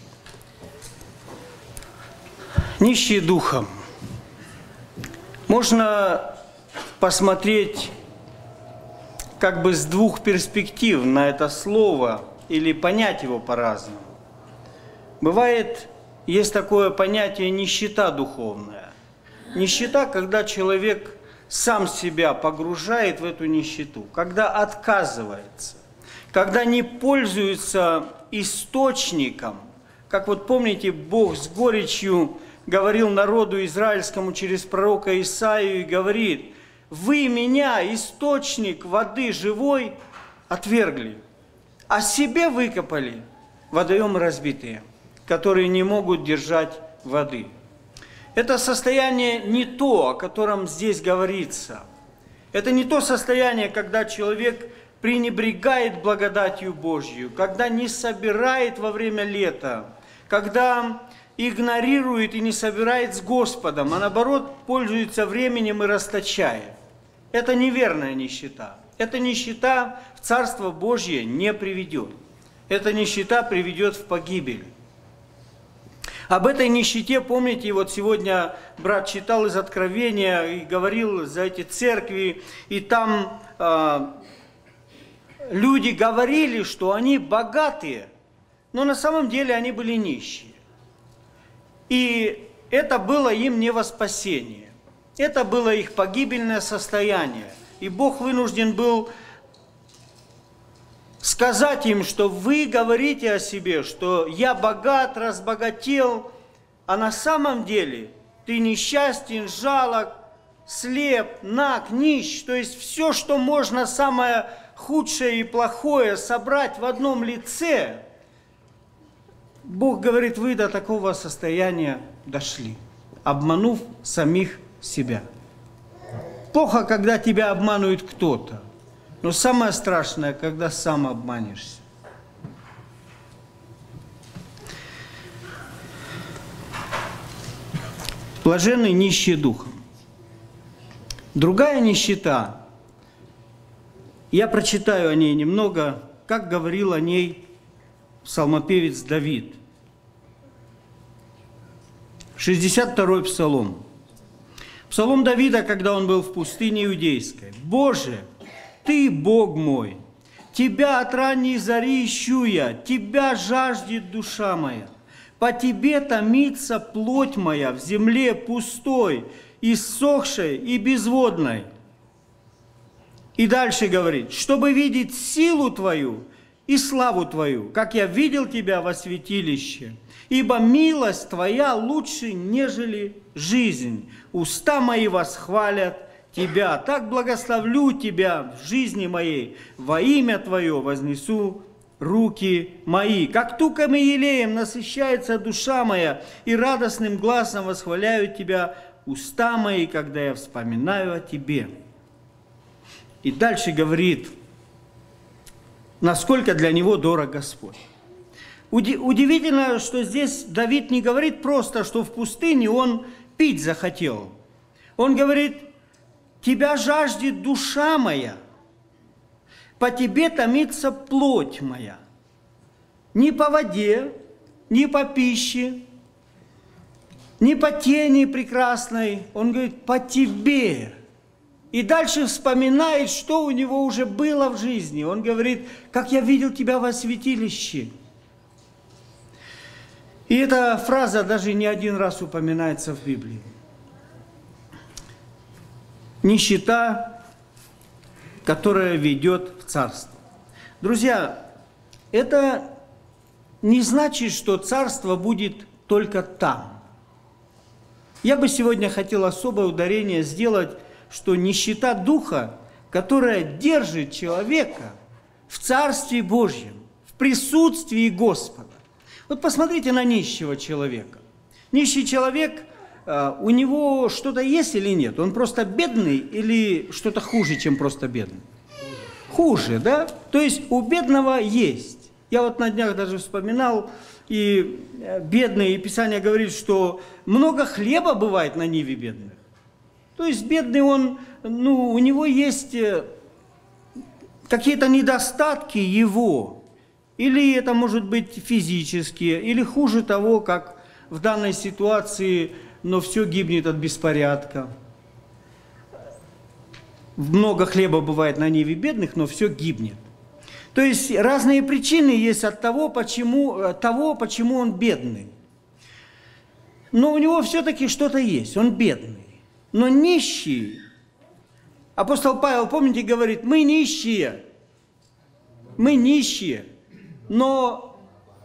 Нищие духом. Можно посмотреть как бы с двух перспектив на это слово или понять его по-разному. Бывает, есть такое понятие нищета духовная. Нищета, когда человек сам себя погружает в эту нищету, когда отказывается, когда не пользуется источником. Как вот помните, Бог с горечью говорил народу израильскому через пророка Исаию и говорит: «Вы меня, источник воды живой, отвергли, а себе выкопали водоемы разбитые, которые не могут держать воды». Это состояние не то, о котором здесь говорится. Это не то состояние, когда человек пренебрегает благодатью Божью, когда не собирает во время лета, когда игнорирует и не собирает с Господом, а наоборот пользуется временем и расточает. Это неверная нищета. Эта нищета в Царство Божье не приведет. Эта нищета приведет в погибель. Об этой нищете, помните, вот сегодня брат читал из Откровения и говорил за эти церкви, и там люди говорили, что они богатые, но на самом деле они были нищие. И это было им не во спасение. Это было их погибельное состояние. И Бог вынужден был сказать им, что вы говорите о себе, что я богат, разбогател, а на самом деле ты несчастен, жалок, слеп, наг, нищ. То есть все, что можно самое худшее и плохое собрать в одном лице, Бог говорит, вы до такого состояния дошли, обманув самих себя. Плохо, когда тебя обманывает кто-то, но самое страшное, когда сам обманешься. Блаженны нищие духом. Другая нищета, я прочитаю о ней немного, как говорил о ней псалмопевец Давид. 62-й псалом. Псалом Давида, когда он был в пустыне иудейской. «Боже, Ты Бог мой, Тебя от ранней зари ищу я, Тебя жаждет душа моя. По Тебе томится плоть моя в земле пустой, иссохшей и безводной». И дальше говорит, «Чтобы видеть силу Твою и славу Твою, как я видел Тебя во святилище, ибо милость Твоя лучше, нежели жизнь. Уста мои восхвалят Тебя, так благословлю Тебя в жизни моей, во имя Твое вознесу руки мои. Как туком и елеем насыщается душа моя, и радостным гласом восхваляют Тебя уста мои, когда я вспоминаю о Тебе». И дальше говорит, насколько для него дорог Господь. Удивительно, что здесь Давид не говорит просто, что в пустыне он пить захотел. Он говорит, «Тебя жаждет душа моя, по Тебе томится плоть моя». Ни по воде, ни по пище, ни по тени прекрасной. Он говорит, по Тебе. И дальше вспоминает, что у него уже было в жизни. Он говорит, как я видел Тебя во святилище. И эта фраза даже не один раз упоминается в Библии. Нищета, которая ведет в царство. Друзья, это не значит, что царство будет только там. Я бы сегодня хотел особое ударение сделать, что нищета духа, которая держит человека в Царстве Божьем, в присутствии Господа. Вот посмотрите на нищего человека. Нищий человек, у него что-то есть или нет? Он просто бедный или что-то хуже, чем просто бедный? Хуже, да? То есть у бедного есть. Я вот на днях даже вспоминал, и бедный, и Писание говорит, что много хлеба бывает на ниве бедных. То есть бедный он, у него есть какие-то недостатки его, или это может быть физические, или хуже того, как в данной ситуации, но все гибнет от беспорядка. Много хлеба бывает на ниве бедных, но все гибнет. То есть разные причины есть от того, почему он бедный. Но у него все-таки что-то есть, он бедный. Но нищий, апостол Павел, помните, говорит, мы нищие, но,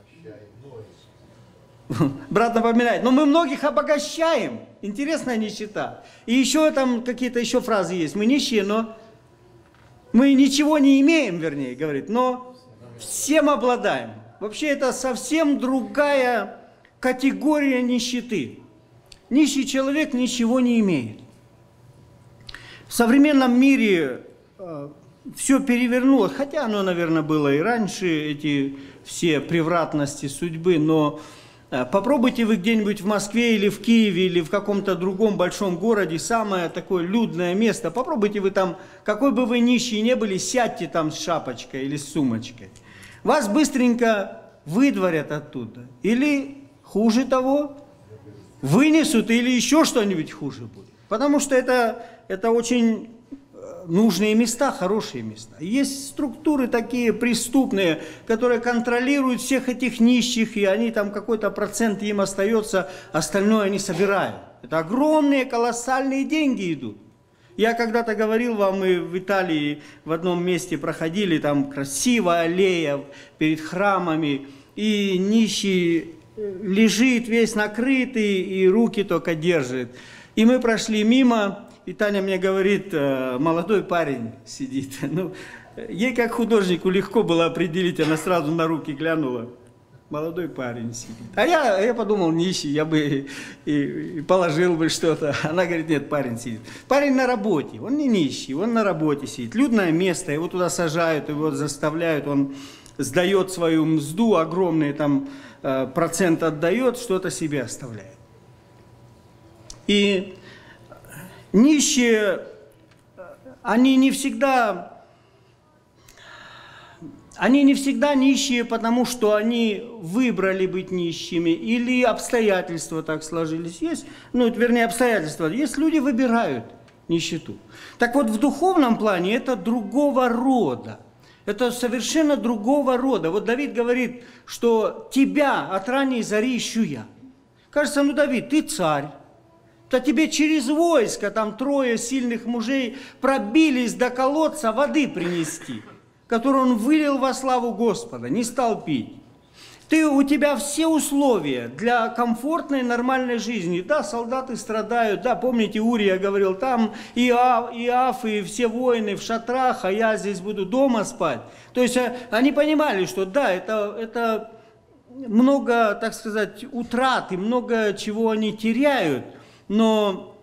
брат напоминает, но мы многих обогащаем. Интересная нищета. И еще там какие-то еще фразы есть, мы нищие, но мы ничего не имеем, вернее, говорит, но всем обладаем. Вообще это совсем другая категория нищеты. Нищий человек ничего не имеет. В современном мире все перевернулось, хотя оно, наверное, было и раньше, эти все превратности судьбы, но попробуйте вы где-нибудь в Москве или в Киеве или в каком-то другом большом городе, самое такое людное место, попробуйте вы там, какой бы вы нищий не были, сядьте там с шапочкой или с сумочкой. Вас быстренько выдворят оттуда. Или, хуже того, вынесут или еще что-нибудь хуже будет. Потому что это очень нужные места, хорошие места. Есть структуры такие преступные, которые контролируют всех этих нищих, и они там какой-то процент им остается, остальное они собирают. Это огромные, колоссальные деньги идут. Я когда-то говорил вам, мы в Италии в одном месте проходили, там красивая аллея перед храмами, и нищий лежит весь накрытый, и руки только держит. И мы прошли мимо, и Таня мне говорит, молодой парень сидит. Ну, ей как художнику легко было определить, она сразу на руки глянула. Молодой парень сидит. А я подумал, нищий, я бы и положил бы что-то. Она говорит, нет, парень сидит. Парень на работе, он не нищий, он на работе сидит. Людное место, его туда сажают, его заставляют, он сдает свою мзду, огромный там процент отдает, что-то себе оставляет. И нищие, они не всегда они не всегда нищие, потому что они выбрали быть нищими, или обстоятельства так сложились. Есть, вернее, обстоятельства. Есть люди, выбирают нищету. Так вот, в духовном плане это другого рода. Это совершенно другого рода. Вот Давид говорит, что тебя от ранней зари ищу я. Кажется, Давид, ты царь. То тебе через войско, там 3 сильных мужей пробились до колодца воды принести, которую он вылил во славу Господа, не стал пить. У тебя все условия для комфортной, нормальной жизни. Да, солдаты страдают, да, помните, Урия говорил, там Иав и все воины в шатрах, а я здесь буду дома спать. То есть они понимали, что да, это много, так сказать, утрат и много чего они теряют, но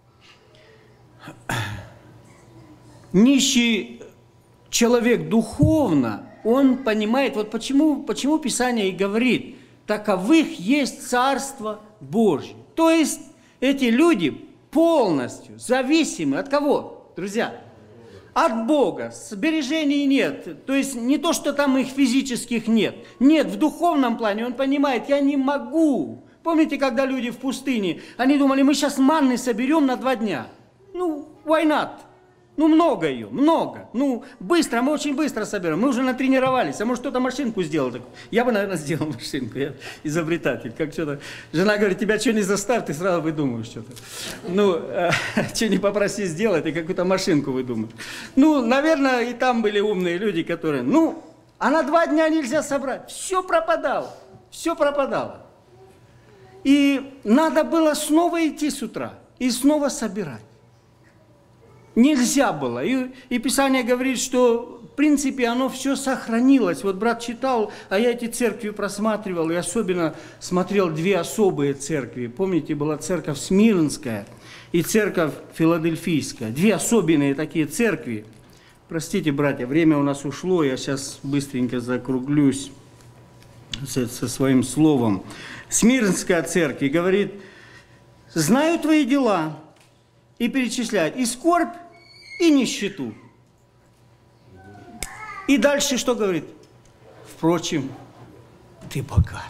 нищий человек духовно, он понимает, вот почему Писание и говорит, таковых есть Царство Божье. То есть эти люди полностью зависимы от кого, друзья? От Бога. Сбережений нет. То есть не то, что там их физических нет. Нет, в духовном плане он понимает, я не могу. Помните, когда люди в пустыне, они думали, мы сейчас манны соберем на 2 дня. Why not? Много ее, много. Быстро, мы очень быстро соберем. Мы уже натренировались. А может, кто-то машинку сделал? Я бы, наверное, сделал машинку. Я изобретатель. Как что-то. Жена говорит, тебя что не заставь, ты сразу выдумываешь что-то. Что не попроси сделать, ты какую-то машинку выдумаешь. Наверное, и там были умные люди, которые, а на 2 дня нельзя собрать. Все пропадало. Все пропадало. И надо было снова идти с утра и снова собирать. Нельзя было. И Писание говорит, что в принципе оно все сохранилось. Вот брат читал, а я эти церкви просматривал, и особенно смотрел 2 особые церкви. Помните, была церковь Смирнская и церковь Филадельфийская. 2 особенные такие церкви. Простите, братья, время у нас ушло, я сейчас быстренько закруглюсь со своим словом. Смирнская церковь говорит, знаю твои дела, и перечисляет и скорбь, и нищету. И дальше что говорит? Впрочем, ты богат.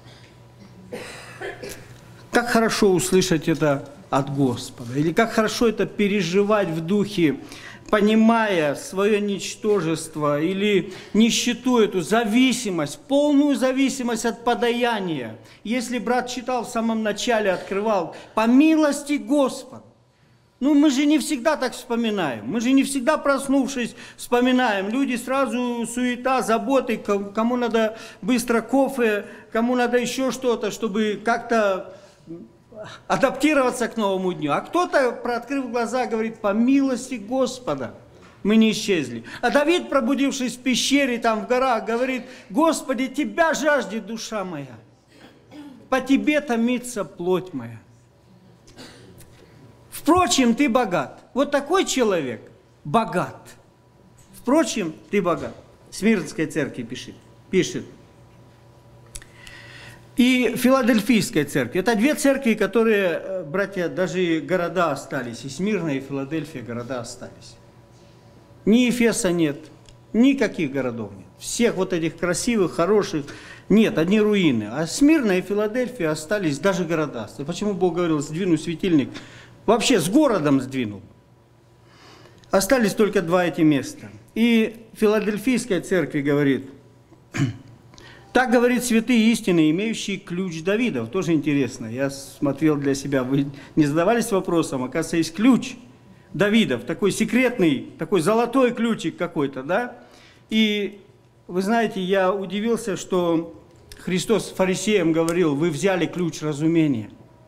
Как хорошо услышать это от Господа. Или как хорошо это переживать в духе, понимая свое ничтожество или нищету, эту зависимость, полную зависимость от подаяния. Если брат читал в самом начале, открывал, по милости Господа. Мы же не всегда так вспоминаем. Мы же не всегда, проснувшись, вспоминаем. Люди сразу суета, заботы, кому надо быстро кофе, кому надо еще что-то, чтобы как-то адаптироваться к новому дню. А кто-то, открыв глаза, говорит, по милости Господа мы не исчезли. А Давид, пробудившись в пещере, там в горах, говорит, Господи, Тебя жаждет душа моя, по Тебе томится плоть моя. Впрочем, ты богат. Вот такой человек богат. Впрочем, ты богат. Смирнская церковь пишет. И Филадельфийская церковь. Это 2 церкви, которые, братья, даже города остались. И Смирна, и Филадельфия города остались. Ни Ефеса нет, никаких городов нет. Всех вот этих красивых, хороших нет, одни руины. А Смирна и Филадельфия остались, даже города. Почему Бог говорил, сдвину светильник? Вообще с городом сдвинул. Остались только 2 эти места. И Филадельфийская церковь говорит, так говорит святые истины, имеющие ключ Давидов. Тоже интересно. Я смотрел для себя, вы не задавались вопросом, оказывается, есть ключ Давидов, такой секретный, такой золотой ключик какой-то, да? И вы знаете, я удивился, что Христос фарисеям говорил, вы взяли ключ разумения.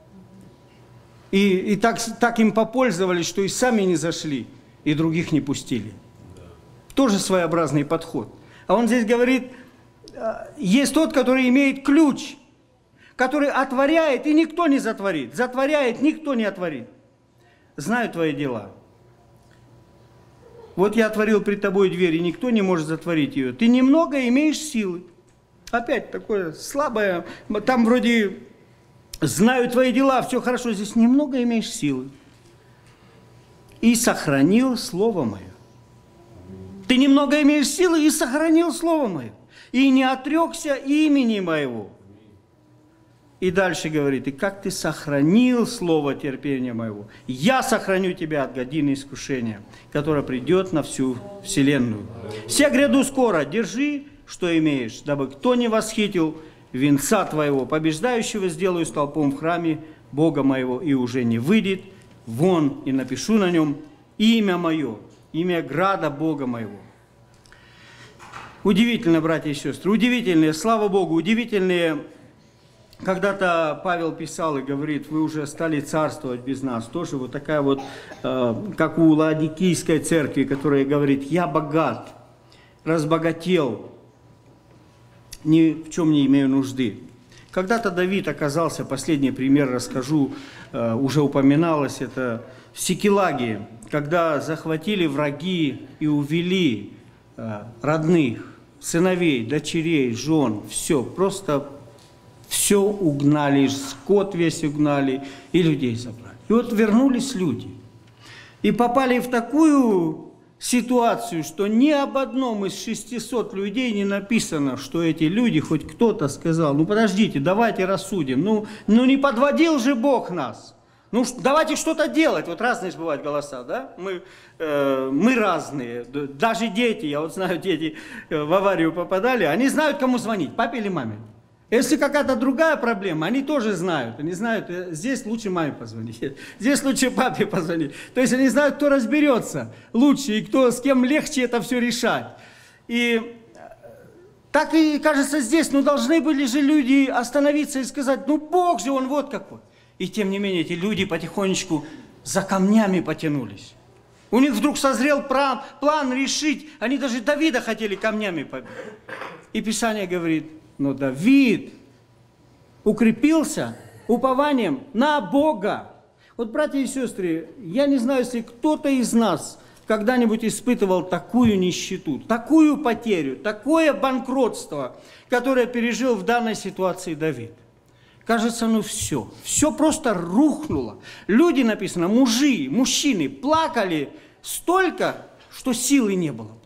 И так им попользовались, что и сами не зашли, и других не пустили. Тоже своеобразный подход. А он здесь говорит, есть тот, который имеет ключ, который отворяет, и никто не затворит. Затворяет, никто не отворит. Знаю твои дела. Вот я отворил пред тобой дверь, и никто не может затворить ее. Ты немного имеешь силы. Опять такое слабое, там вроде... Знаю твои дела, все хорошо, здесь немного имеешь силы. И сохранил слово мое. Ты немного имеешь силы и сохранил слово мое, и не отрекся имени моего. И дальше говорит, и как ты сохранил слово терпения моего, я сохраню тебя от годины искушения, которое придет на всю вселенную. Все гряду скоро, держи, что имеешь, дабы кто не восхитил венца твоего, побеждающего сделаю столпом в храме Бога моего, и уже не выйдет вон, и напишу на нем имя мое, имя града Бога моего. Удивительно, братья и сестры, удивительные, слава Богу, удивительные. Когда-то Павел писал и говорит, вы уже стали царствовать без нас. Тоже вот такая вот, как у Лаодикийской церкви, которая говорит, я богат, разбогател, ни в чем не имею нужды. Когда-то Давид оказался, последний пример расскажу, уже упоминалось это, в Сикилаге, когда захватили враги и увели родных, сыновей, дочерей, жен, все, просто все угнали, скот весь угнали и людей забрали. И вот вернулись люди и попали в такую ситуацию, что ни об одном из 600 людей не написано, что эти люди, хоть кто-то сказал, ну подождите, давайте рассудим, ну не подводил же Бог нас, ну давайте что-то делать. Вот разные же бывают голоса, да? Мы разные, даже дети, я вот знаю, дети в аварию попадали, они знают, кому звонить, папе или маме. Если какая-то другая проблема, они тоже знают. Они знают, здесь лучше маме позвонить, здесь лучше папе позвонить. То есть они знают, кто разберется лучше и кто, с кем легче это все решать. И так и кажется здесь, ну должны были же люди остановиться и сказать, ну Бог же, Он вот какой. И тем не менее эти люди потихонечку за камнями потянулись. У них вдруг созрел план решить, они даже Давида хотели камнями побить. И Писание говорит, но Давид укрепился упованием на Бога. Вот, братья и сестры, я не знаю, если кто-то из нас когда-нибудь испытывал такую нищету, такую потерю, такое банкротство, которое пережил в данной ситуации Давид. Кажется, ну все просто рухнуло. Люди, написано, мужчины плакали столько, что силы не было.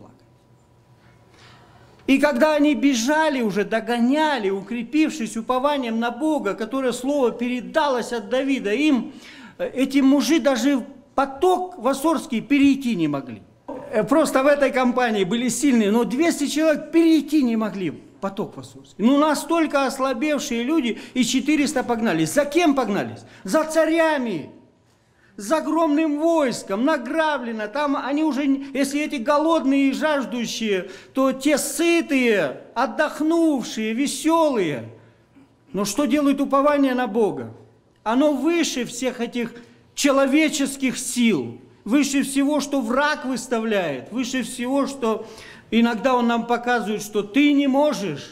И когда они бежали уже, догоняли, укрепившись упованием на Бога, которое слово передалось от Давида им, эти мужи даже поток Вассорский перейти не могли. Просто в этой компании были сильные, но 200 человек перейти не могли поток Вассорский. Ну настолько ослабевшие люди, и 400 погнались. За кем погнались? За царями. С огромным войском, награблено, там они уже, если эти голодные и жаждущие, то те сытые, отдохнувшие, веселые. Но что делает упование на Бога? Оно выше всех этих человеческих сил, выше всего, что враг выставляет, выше всего, что иногда он нам показывает, что ты не можешь.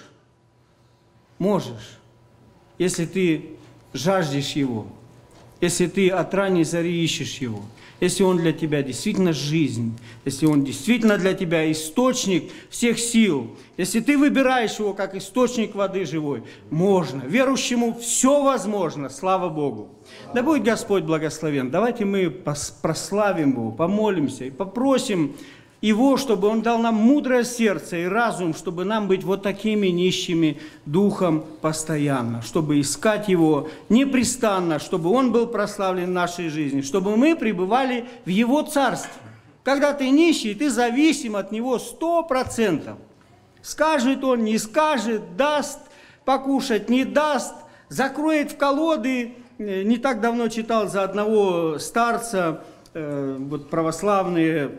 Можешь, если ты жаждешь Его. Если ты от ранней зари ищешь Его, если Он для тебя действительно жизнь, если Он действительно для тебя источник всех сил, если ты выбираешь Его как источник воды живой, можно. Верующему все возможно, слава Богу. Да будет Господь благословен. Давайте мы прославим Его, помолимся и попросим Его, чтобы Он дал нам мудрое сердце и разум, чтобы нам быть вот такими нищими духом постоянно, чтобы искать Его непрестанно, чтобы Он был прославлен в нашей жизни, чтобы мы пребывали в Его Царстве. Когда ты нищий, ты зависим от Него 100%. Скажет Он, не скажет, даст покушать, не даст, закроет в колоды. Не так давно читал за одного старца, вот православные,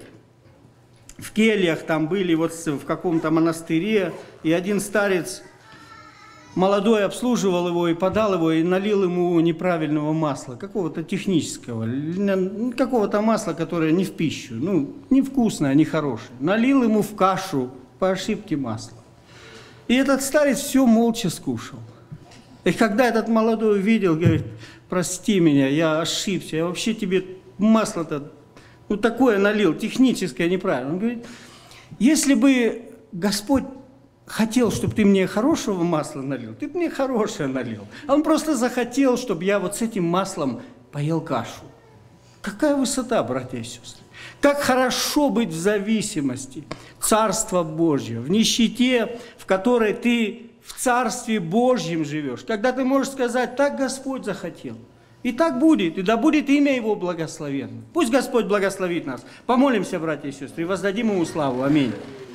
в кельях там были, вот в каком-то монастыре, и один старец молодой обслуживал его и подал его, и налил ему неправильного масла, какого-то технического, какого-то масла, которое не в пищу, ну, невкусное, нехорошее. Налил ему в кашу по ошибке масла. И этот старец все молча скушал. И когда этот молодой увидел, говорит, прости меня, я ошибся, я вообще тебе масло-то ну, такое налил, техническое, неправильно. Он говорит, если бы Господь хотел, чтобы ты мне хорошего масла налил, ты бы мне хорошее налил. А Он просто захотел, чтобы я вот с этим маслом поел кашу. Какая высота, братья и сестры. Как хорошо быть в зависимости Царства Божьего, в нищете, в которой ты в Царстве Божьем живешь. Когда ты можешь сказать, так Господь захотел. И так будет, и да будет имя Его благословенно. Пусть Господь благословит нас. Помолимся, братья и сестры, и воздадим Ему славу. Аминь.